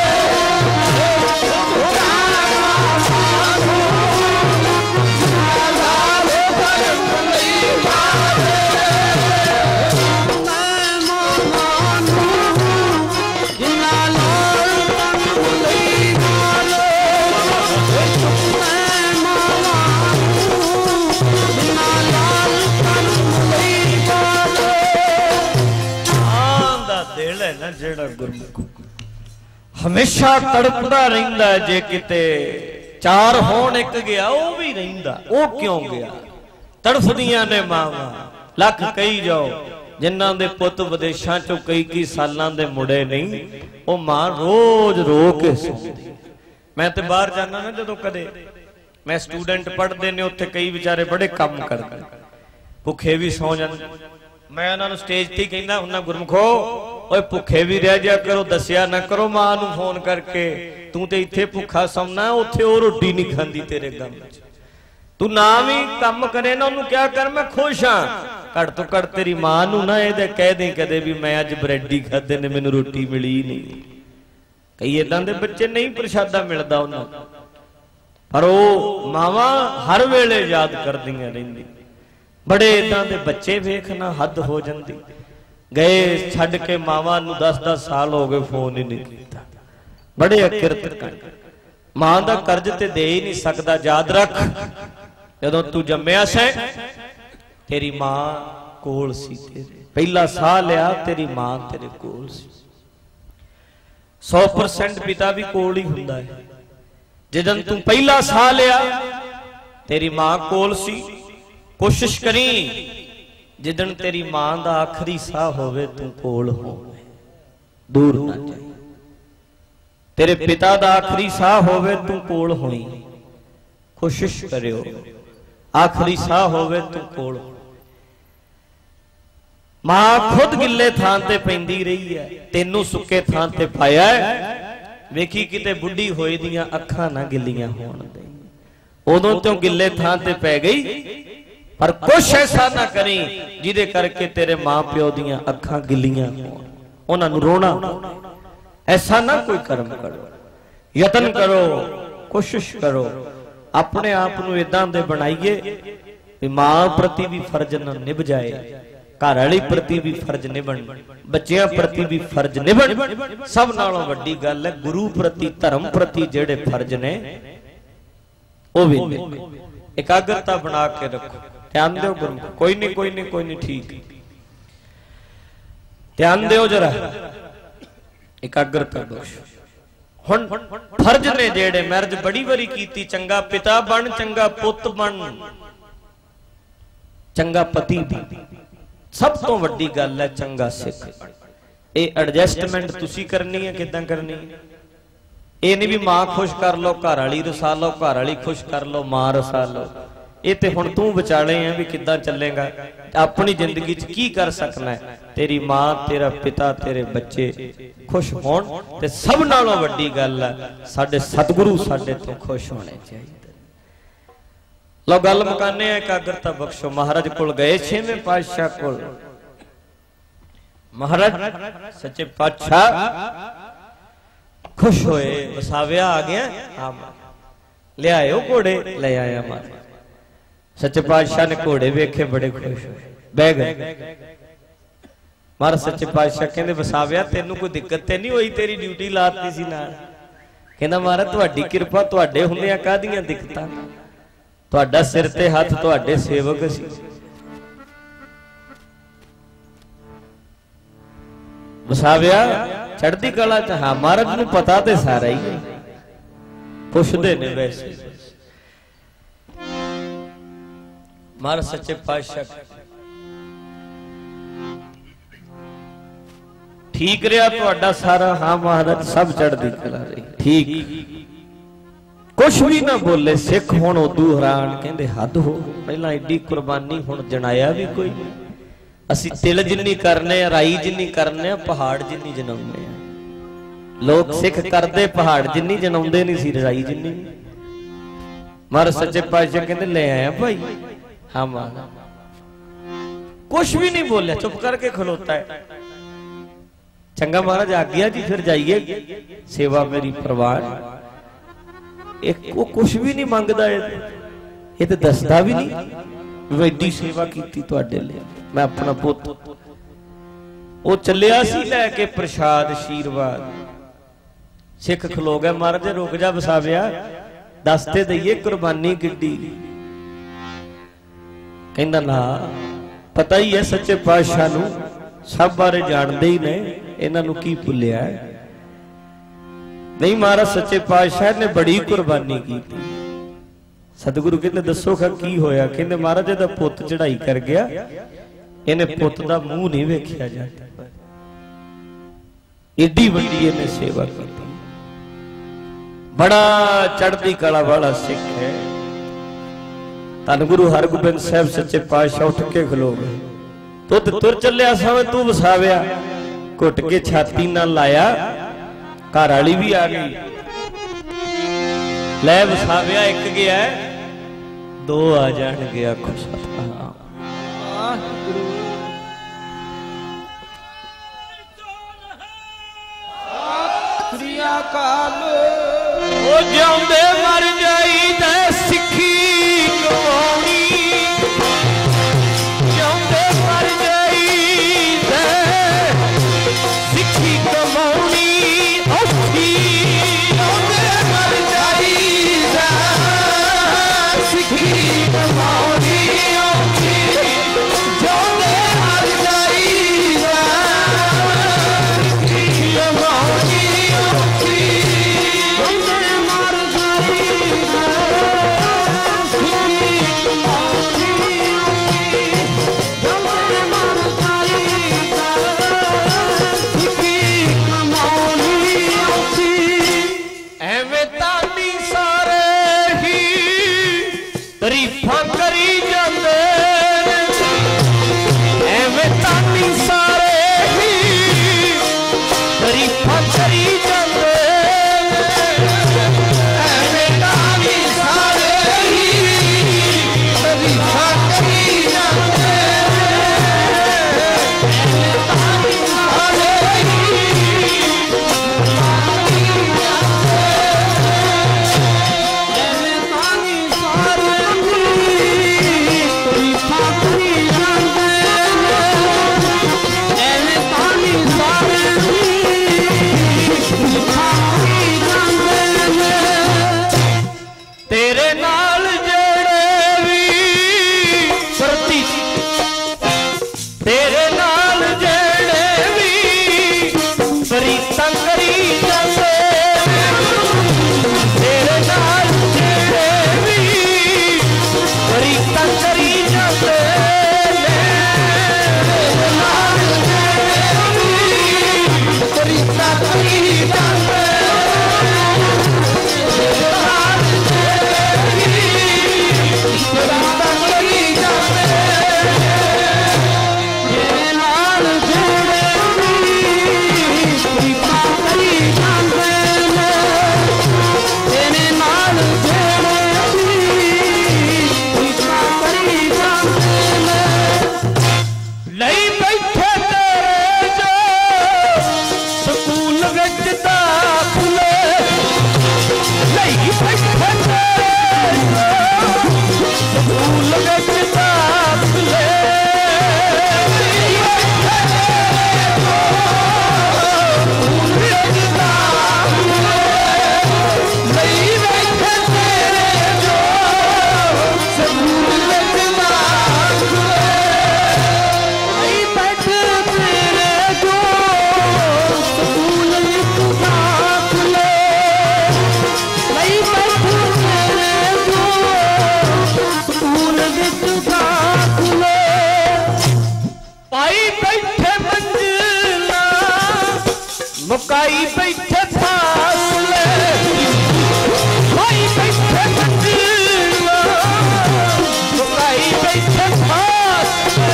दिल है ना जेड़ा गुरमुख हमेशा तड़पदा रहिंदा जे किते चार होण एक गया वो भी रहिंदा वो क्यों गया तड़फदियां ने मावां लख कही जाओ जिन्हां दे पुत विदेशां चों कई सालां दे मुड़े नहीं वो मां रोज रो के सौंदी मैं ते बाहर जाना ना जदों कदे मैं स्टूडेंट पढ़दे ने उत्थे कई बेचारे बड़े काम करदे भुखे भी सौ जांदे मैं उन्होंने स्टेज ते कहना हुन्ना गुरमुखो ओए भुखे भी रह जा करो दसिया ना करो मां नूं फोन करके तू ते इत्थे भुखा सौना उत्थे वो रोटी नहीं खांदी तेरे गम तू ना भी कम करे ना उन्होंने क्या कर मैं खुश हाँ घट तो घट तेरी मां नूं ना ये कह दे कदे भी मैं अज ब्रेड ही खाधे ने मैनूं रोटी मिली नहीं कई इदां दे बच्चे नहीं प्रशादा मिलदा उन्होंने पर वो मावां हर वेले याद करदियां रहिंदी बड़े इदां दे बच्चे वेखना हद हो जाती गए छड़ के मावां नूं 10-10 साल हो गए फोन ही नहीं कीता बड़े अकिरत कर मां दा कर्ज ते दे ही नहीं सकदा याद रख जदों तू जम्मिया सै तेरी मां कोल सी तेरे पहला साह लिया तेरी मां तेरे कोल सी 100% पिता भी कोल ही हुंदा है जिदन तू पहला साह लिया तेरी मां कोल सी कोशिश करी जिदन तेरी मां दा आखिरी साह होवे तू कोल हो दूर ना जाए तेरे पिता दा आखिरी साह होवे तू कोल होई कोशिश करियो आखिरी साह होवे तू कोल मां खुद गिले थां ते पैंदी रही है तेनू सुके थां ते पाया है वेखी किते बुढ़ी होई दियां अखां ना गिल्लियां होण दे उदों तो गिले थां ते पै गई पर कुछ ऐसा ना करी जिदे करके तेरे मां प्यो दियां अखां गिलियां होण उन्हां नूं रोना ऐसा ना कोई कर्म करो यतन करो कोशिश करो अपने आप नूं इदां दे बनाइए भी मां प्रति भी फर्ज न निभ जाए घर वाली प्रति भी फर्ज निभण बच्चियां प्रति भी फर्ज निभण सब नालों वड्डी गल है गुरु प्रति धर्म प्रति जेड़े फर्ज ने वो भी एकाग्रता बना के रखो ध्यान दो गुरमुख कोई नहीं ठीक ध्यान दो जरा एकाग्रता बख्शो हुण फर्ज ने जेड़े मैरिज बड़ी बारी कीती चंगा पिता बन चंगा पुत बन चंगा पति बन सब तो वड्डी गल है चंगा सिख ये एडजस्टमेंट तुसी करनी है किदां करनी ये नहीं भी मां खुश कर लो घर वाली रसा लो घर वाली खुश कर लो मां रसा लो ये तो हुण तू विचाले है भी किदां चलेगा अपनी जिंदगी च की कर सकना है तेरी मां तेरा पिता तेरे बच्चे खुश होण ते सब नालों वड्डी गल है साडे सतगुरु साडे तो खुश होने चाहिए लो गल मुकाने एकाग्रता बख्शो महाराज कोल गए 6वें पातशाह कोल महाराज सच्चे पातशाह खुश होए वसाविया आ गया ले आयो घोड़े, ले आया महाराज। सच्चे पातशाह ने घोड़े वेखे, बड़े खुश बह गए। महाराज सच्चे पातशाह कहते वसाविया तेनू कोई दिक्कत ते नहीं हुई, तेरी ड्यूटी लाती सी नाल। कहंदा महाराज तुहाडी किरपा, तुहाडे हुंदियां काहदियां दिक्कतां, तुहाडा सिर ते हथ, तुहाडे सेवक सी। वसाविया चढ़दी कला च हां, महाराज नूं पता ते सारा ही है, पुछदे ने वैसे। महाराज सच्चे पातशाह ठीक रहा तुहाडा सारा? हां महाराज सब चढ़दी कला रही, ठीक। कुछ भी ना बोले सिख हुण उदू हैरान, कहंदे हद हो, पहला एडी कुर्बानी हुण जनाया भी कोई नहीं। असी तिल जिन्नी करने, राई जिन्नी करने, पहाड़ जिन्नी जनाउने। लोग सिख करते पहाड़ जिन्नी जनाउंदे नहीं सी, राई जिन्नी। महाराज सच्चे पातशाह कहंदे ले आया भाई। हाँ महाराज कुछ भी नहीं बोले, चुप करके खलोता है। चंगा महाराज आ गया जी, फिर जाइए, सेवा मेरी प्रवान। एक वो कुछ भी नहीं मांगदा, ये तो दसदा भी नहीं एडी सेवा की तुहाडे लिए। मैं अपना पुत वो चलिया सी लैके प्रसाद आशीर्वाद। सिख खलो गए, महाराज रुक जा वसाविया, दसते दईए कुर्बानी किड्डी। कहंदा ना पता ही है सच्चे पातशाह नूं, सब बारे जानते ही ने, इन्हां नूं की भुलिया है। नहीं महाराज सच्चे पातशाह ने बड़ी कुर्बानी की। सतगुरु कहते दसो खा की होया? कहते महाराज इहदा पुत चढ़ाई कर गया, इन्हें पुत दा मुंह नहीं वेखिया जाता, एडी वड्डी इन्हें सेवा की। बड़ा चढ़ती कला वाला सिख है। धन गुरु हरगोबिंद साहब सच्चे पातशाह उठ के खलो गए। तो तुर चलिया समय तू वसाविया, घुट के छाती ना लाया, घर वाली भी आ गई। ले वसाविया एक गया, दो आ जाएंगे। आखो सतनाम। वो जाऊंदे मर जाई ते सिक्खी कमाउणी, जाऊंदे मर जाई ते सिक्खी कमाउणी औखी, जाऊंदे मर जाई ते सिक्खी कमाउणी औखी, जाऊंदे मर जाई ते सिक्खी कमाउणी औखी। मुकाई बैठे फासले मुकाई बैठे मंजिला मुकाई बैठे फासले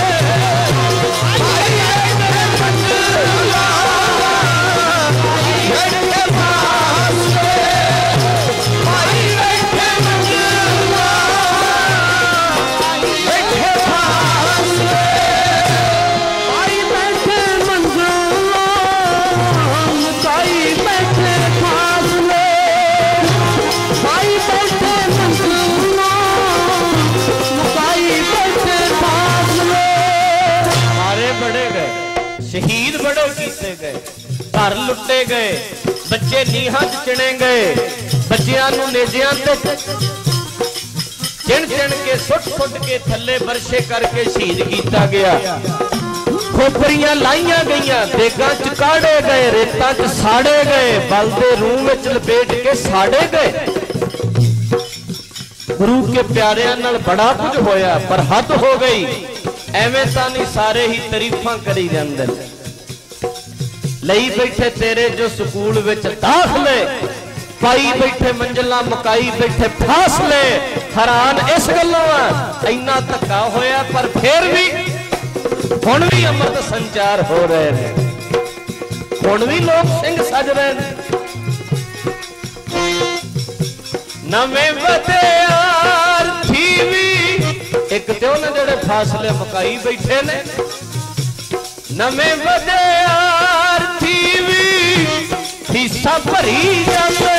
शहीद बड़े कीते गए, घर लुटे गए, बच्चे नीहां च चिणे गए, बच्चियां नूं नेजियां ते चिण चिण के सुट सुट के थल्ले बरशे करके शहीद किया गया। खोपरियां लाइया गईयां, देगां च काढ़े गए, रेतां च साड़े गए, बल दे रूह विच लपेट के साड़े गए। गुरु के प्यारियां नाल बड़ा कुछ होया, पर हद हो गई। एवें तां नहीं सारे ही तारीफां करी जांदे लई बैठे तेरे जो स्कूल विच दाखले, पाई बैठे मंजिला मुकाई बैठे फासले। हैरान इस गल्लों आ इन्ना धक्का होया, पर फिर भी हुण भी अमृत संचार हो रहे हैं, हुण भी लोग सिंह सज रहे हैं। नवें विद्यार्थी भी एक तो उन्हें जेड़े फासले मुकाई बैठे ने, नवें विद्यार्थी भी हिस्सा भरी जाते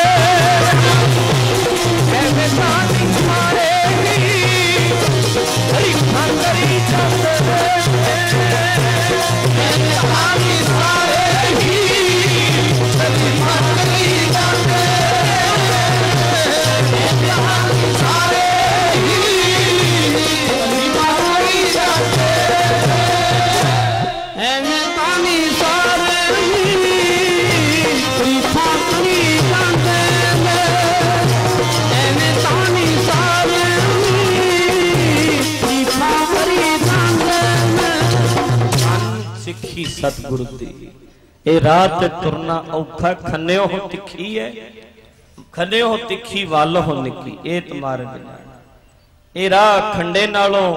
सतगुरु दी ए रात तुरना औखा, खन्ने हो तिखी है, खन्ने हो तिखी वाल हो निकी, ए तुम्हारे बिना ए राह खंडे नालों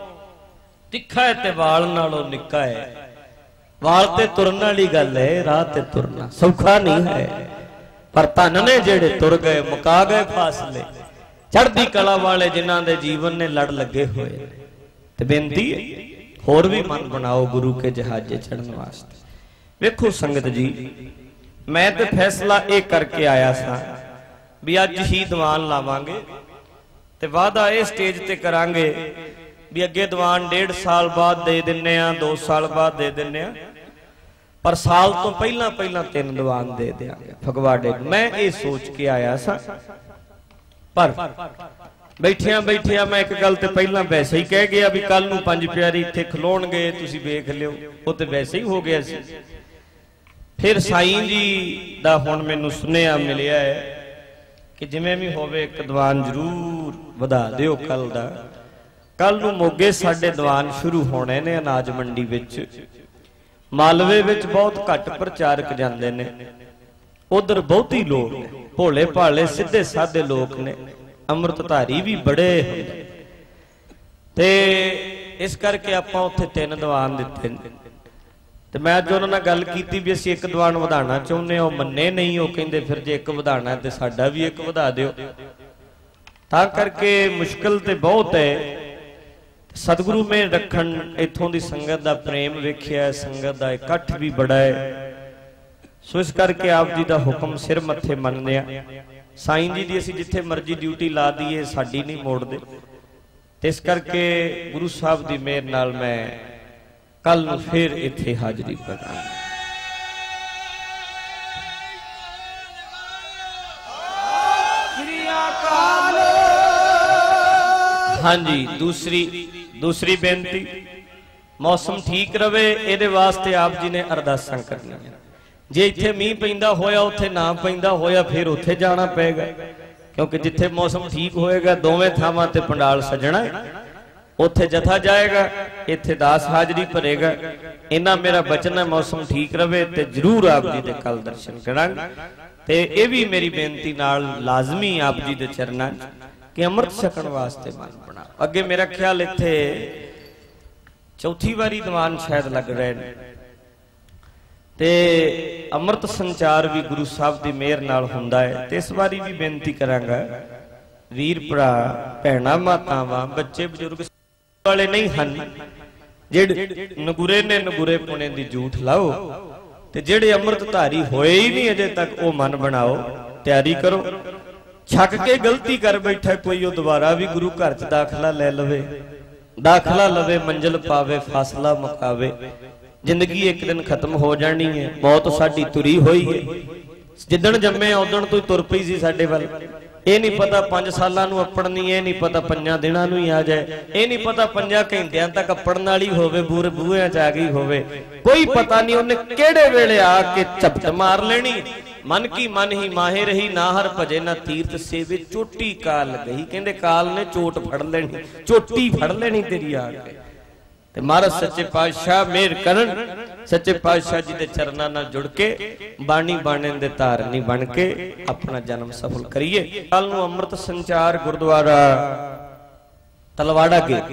तिखा है ते वाल नालों निका है। वाल ते तुरन वाली गल है, राह ते तुरना सौखा नहीं है। पर धन ने जेड़े तुर गए, मुका गए फासले, चढ़दी कला वाले जिन्हां दे जीवन ने लड़ लगे हुए। ते बेनती है होर भी मन बनाओ गुरु के जहाजे चढ़ने वास्ते। वेखो संगत जी, मैं तो फैसला ये करके आया सा भी अज ही दीवान लावांगे ते वादा ये स्टेज ते करांगे भी अगे दीवान 1.5 साल बाद दे दिन्ने आ, 2 साल बाद दे दिन्ने आ, पर साल तो पहला 3 दीवान दे देंगे फगवाड़े। मैं ये सोच के आया सा, पर बैठिया बैठिया मैं एक गल तो पहला वैसे ही कह गया भी कल नूं 5 प्यारी इत्थे खलोणगे, तुसीं वेख लिओ, वो तो वैसे ही हो गया सी। फिर साईं जी दा हुण मैनूं सुनेहा मिलिया है कि जिवें भी होवे एक दीवान जरूर वधा दिओ कल दा। कल नूं मोगे साडे दीवान शुरू होने ने अनाज मंडी विच। मालवे विच बहुत घट प्रचारक जांदे ने, उधर बहुती लोग ने, भोले भाले सीधे साधे लोग ने, अमृतधारी भी बड़े ते इस करके आपां उत्थे 3 दीवान दिते। ते मैं अज उन्हां नाल गल कीती भी असीं एक दीवान वधाना चाहुंदे हां, मन्ने नहीं। वो कहिंदे फिर जे एक वधाना ते साडा भी एक वधा दिओ। तां करके मुश्किल ते बहुत है। सतगुरु में रखन इत्थों दी संगत दा प्रेम वेखिया, संगत दा इकट्ठ भी बड़ा है। सो इस करके आप जी दा हुक्म सिर मत्थे मनदे आ। साईं जी दी असीं जिथे मर्जी ड्यूटी ला दीए, साडी नहीं मोड़दे। ते इस करके गुरु साहब दी मेहर नाल मैं कल नूं फिर इत्थे हाजरी भरांगा। हाँ जी, दूसरी बेनती, मौसम ठीक रवे इहदे वास्ते आप जी ने अरदासां करनियां। जे इत्थे मींह पैंदा होया उत्थे ना पैंदा होया फिर उत्थे जाना पेगा, क्योंकि जिथे मौसम ठीक होएगा दोवें थावां ते पंडाल सजना है। ਉੱਥੇ ਜਥਾ ਜਾਏਗਾ, ਇੱਥੇ ਦਾਸ ਹਾਜ਼ਰੀ ਭਰੇਗਾ। ਇਹਨਾਂ ਮੇਰਾ ਬਚਨ ਹੈ ਮੌਸਮ ਠੀਕ ਰਵੇ ਤੇ ਜਰੂਰ ਆਪ ਜੀ ਦੇ ਕੱਲ ਦਰਸ਼ਨ ਕਰਾਂਗੇ। ਤੇ ਇਹ ਵੀ ਮੇਰੀ ਬੇਨਤੀ ਨਾਲ ਲਾਜ਼ਮੀ ਆਪ ਜੀ ਦੇ ਚਰਨਾਂ 'ਚ ਕਿ ਅੰਮ੍ਰਿਤ ਛਕਣ ਵਾਸਤੇ ਮਨ ਬਣਾਓ। ਅੱਗੇ ਮੇਰਾ ਖਿਆਲ ਇੱਥੇ ਚੌਥੀ ਵਾਰੀ ਦੀਵਾਨ ਸ਼ਾਇਦ ਲੱਗ ਰਹੇ ਨੇ ਤੇ ਅੰਮ੍ਰਿਤ ਸੰਚਾਰ ਵੀ ਗੁਰੂ ਸਾਹਿਬ ਦੀ ਮਿਹਰ ਨਾਲ ਹੁੰਦਾ ਹੈ। ਤੇ ਇਸ ਵਾਰੀ ਵੀ ਬੇਨਤੀ ਕਰਾਂਗਾ, ਵੀਰ ਭਰਾ ਭੈਣਾਂ ਮਾਤਾਵਾਂ ਬੱਚੇ ਬਜ਼ੁਰਗ ਵਾਲੇ ਨਹੀਂ ਹਨ, ਜਿਹੜੇ ਨਗੁਰੇ ਨੇ ਨਗੁਰੇ ਪੁਣੇ ਦੀ ਝੂਠ ਲਾਓ, ਤੇ ਜਿਹੜੇ ਅੰਮ੍ਰਿਤ ਧਾਰੀ ਹੋਏ ਹੀ ਨਹੀਂ ਅਜੇ ਤੱਕ ਉਹ ਮਨ ਬਣਾਓ, ਤਿਆਰੀ ਕਰੋ। ਛੱਕ ਕੇ ਗਲਤੀ ਕਰ ਬੈਠਾ ਕੋਈ, ਉਹ ਦੁਬਾਰਾ ਵੀ ਗੁਰੂ ਘਰ 'ਚ ਦਾਖਲਾ ਲੈ ਲਵੇ, ਦਾਖਲਾ ਲਵੇ, ਮੰਜ਼ਿਲ ਪਾਵੇ, ਫਾਸਲਾ ਮੁਕਾਵੇ। ਜ਼ਿੰਦਗੀ ਇੱਕ ਦਿਨ ਖਤਮ ਹੋ ਜਾਣੀ ਹੈ, ਮੌਤ ਸਾਡੀ ਤੁਰੀ ਹੋਈ ਹੈ। ਜਿੱਦਣ ਜੰਮੇ ਉਦਣ ਤੋਂ ਤੁਰ ਪਈ ਸੀ ਸਾਡੇ ਵੱਲ। ਇਹ ਨਹੀਂ ਪਤਾ 5 ਸਾਲਾਂ ਨੂੰ ਅੱਪੜਨੀ, ਇਹ ਨਹੀਂ ਪਤਾ 5 ਦਿਨਾਂ ਨੂੰ ਹੀ ਆ ਜਾਏ, ਇਹ ਨਹੀਂ ਪਤਾ 5 ਘੰਟਿਆਂ ਤੱਕ ਅੱਪੜਨ ਵਾਲੀ ਹੋਵੇ, ਬੂਹਿਆਂ 'ਚ ਆ ਗਈ ਹੋਵੇ। ਕੋਈ ਪਤਾ ਨਹੀਂ ਉਹਨੇ ਕਿਹੜੇ ਵੇਲੇ ਆ ਕੇ ਝਪਟ ਮਾਰ ਲੈਣੀ। ਮਨ ਕੀ ਮਨ ਹੀ ਮਾਹੇ ਰਹੀ, ਨਾ ਹਰ ਭਜੇ ਨਾ ਤੀਰਥ ਸੇਵੇ, ਚੋਟੀ ਕਾਲ ਗਈ। ਕਹਿੰਦੇ ਕਾਲ ਨੇ ਚੋਟ ਫੜ ਲੈਣੀ, ਚੋਟੀ ਫੜ ਲੈਣੀ ਤੇਰੀ ਆ ਕੇ। ਤੇ ਮਹਾਰਾਜ ਸੱਚੇ ਪਾਤਸ਼ਾਹ ਮਿਹਰ ਕਰਨ, ਸੱਚੇ ਪਾਤਸ਼ਾਹ ਜੀ ਦੇ ਚਰਨਾਂ ਨਾਲ ਜੁੜ ਕੇ ਬਾਣੀ ਬਾਣੇ ਦੇ ਧਾਰਨੀ ਬਣ ਕੇ ਆਪਣਾ ਜਨਮ ਸਫਲ ਕਰੀਏ। ਕੱਲ ਨੂੰ ਅੰਮ੍ਰਿਤ ਸੰਚਾਰ ਗੁਰਦੁਆਰਾ ਤਲਵਾੜਾ ਗੇਟ,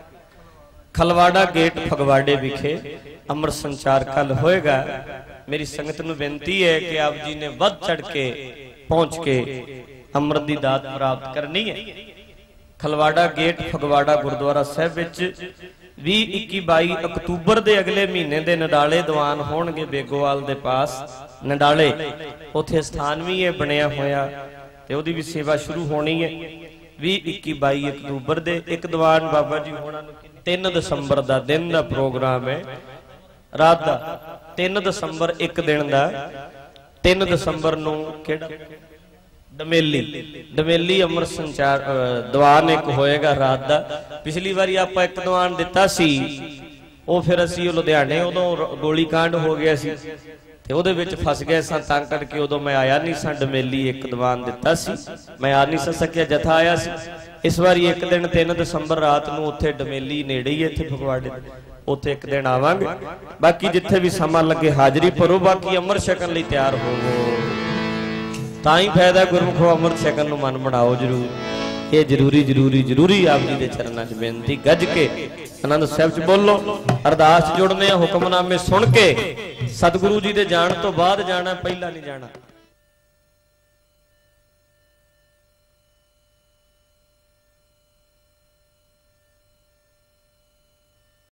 ਖਲਵਾੜਾ ਗੇਟ ਫਗਵਾੜੇ ਵਿਖੇ ਅੰਮ੍ਰਿਤ ਸੰਚਾਰ ਕੱਲ ਹੋਏਗਾ। ਮੇਰੀ ਸੰਗਤ ਨੂੰ ਬੇਨਤੀ ਹੈ ਕਿ ਆਪ ਜੀ ਨੇ ਵੱਧ ਚੜ ਕੇ ਪਹੁੰਚ ਕੇ ਅੰਮ੍ਰਿਤ ਦੀ ਦਾਤ ਪ੍ਰਾਪਤ ਕਰਨੀ ਹੈ। ਖਲਵਾੜਾ ਗੇਟ ਫਗਵਾੜਾ ਗੁਰਦੁਆਰਾ ਸਾਹਿਬ ਵਿੱਚ 20, 21, 22 ਅਕਤੂਬਰ ਦੇ ਅਗਲੇ ਮਹੀਨੇ ਦੇ ਨਡਾਲੇ ਦੀਵਾਨ ਹੋਣਗੇ ਬੇਗੋਵਾਲ ਦੇ ਪਾਸ ਨਡਾਲੇ। ਉੱਥੇ ਸਥਾਨ ਵੀ ਇਹ ਬਣਿਆ ਹੋਇਆ ਤੇ ਉਹਦੀ ਵੀ ਸੇਵਾ ਸ਼ੁਰੂ ਹੋਣੀ ਹੈ 20, 21, 22 ਅਕਤੂਬਰ ਦੇ। ਇੱਕ ਦੀਵਾਨ ਬਾਬਾ ਜੀ ਹੋਣਾ ਨੂੰ 3 ਦਸੰਬਰ ਦਾ ਦਿਨ ਦਾ ਪ੍ਰੋਗਰਾਮ ਹੈ, ਰਾਤ ਦਾ 3 ਦਸੰਬਰ ਇੱਕ ਦਿਨ ਦਾ। 3 ਦਸੰਬਰ ਨੂੰ ਕਿਹੜਾ ਦਮੇਲੀ ਅੰਮ੍ਰਿਤ ਸੰਚਾਰ ਦੀਵਾਨ ਇੱਕ ਹੋਏਗਾ ਰਾਤ ਦਾ। ਪਿਛਲੀ ਵਾਰੀ ਆਪਾਂ ਇੱਕ ਦੀਵਾਨ ਦਿੱਤਾ ਸੀ, ਉਹ ਫਿਰ ਅਸੀਂ ਲੁਧਿਆਣੇ ਉਦੋਂ ਗੋਲੀ ਕਾਂਡ ਹੋ ਗਿਆ ਸੀ ਤੇ ਉਹਦੇ ਵਿੱਚ ਫਸ ਗਏ ਸਾਂ, ਤਾਂ ਕਰਕੇ ਉਦੋਂ ਮੈਂ ਆਇਆ ਨਹੀਂ ਸਾਂ। ਡਮੇਲੀ ਇੱਕ ਦੀਵਾਨ ਦਿੱਤਾ ਸੀ, ਮੈਂ ਆ ਨਹੀਂ ਸਕਿਆ, ਜਥਾ ਆਇਆ ਸੀ। ਇਸ ਵਾਰੀ ਇੱਕ ਦਿਨ 3 ਦਸੰਬਰ ਰਾਤ ਨੂੰ ਉੱਥੇ ਡਮੇਲੀ ਨੇੜੇ ਹੀ ਇੱਥੇ ਫਗਵਾੜੇ, ਉੱਥੇ ਇੱਕ ਦਿਨ ਆਵਾਂਗੇ। ਬਾਕੀ ਜਿੱਥੇ ਵੀ ਸਮਾਂ ਲੱਗੇ ਹਾਜ਼ਰੀ ਭਰੋ, ਬਾਕੀ ਅੰਮ੍ਰਿਤ ਛਕਣ ਲਈ ਤਿਆਰ ਹੋਵੋ, ਤਾਂ ਹੀ ਫਾਇਦਾ। ਗੁਰਮੁਖੋ ਅੰਮ੍ਰਿਤ ਛਕਣ ਨੂੰ ਮਨ ਬਣਾਓ ਜ਼ਰੂਰ। ਇਹ ਜ਼ਰੂਰੀ ਆਪ ਜੀ ਦੇ ਚਰਨਾਂ 'ਚ ਬੇਨਤੀ ਗੱਜ ਕੇ ਆਨੰਦ ਸਾਹਿਬ 'ਚ ਬੋਲੋ। ਅਰਦਾਸ ਜੁੜਨੇ ਆ, ਹੁਕਮਨਾਮੇ ਸੁਣ ਕੇ ਸਤਿਗੁਰੂ ਜੀ ਦੇ ਜਾਣ ਤੋਂ ਬਾਅਦ ਜਾਣਾ, ਪਹਿਲਾਂ ਨਹੀਂ ਜਾਣਾ।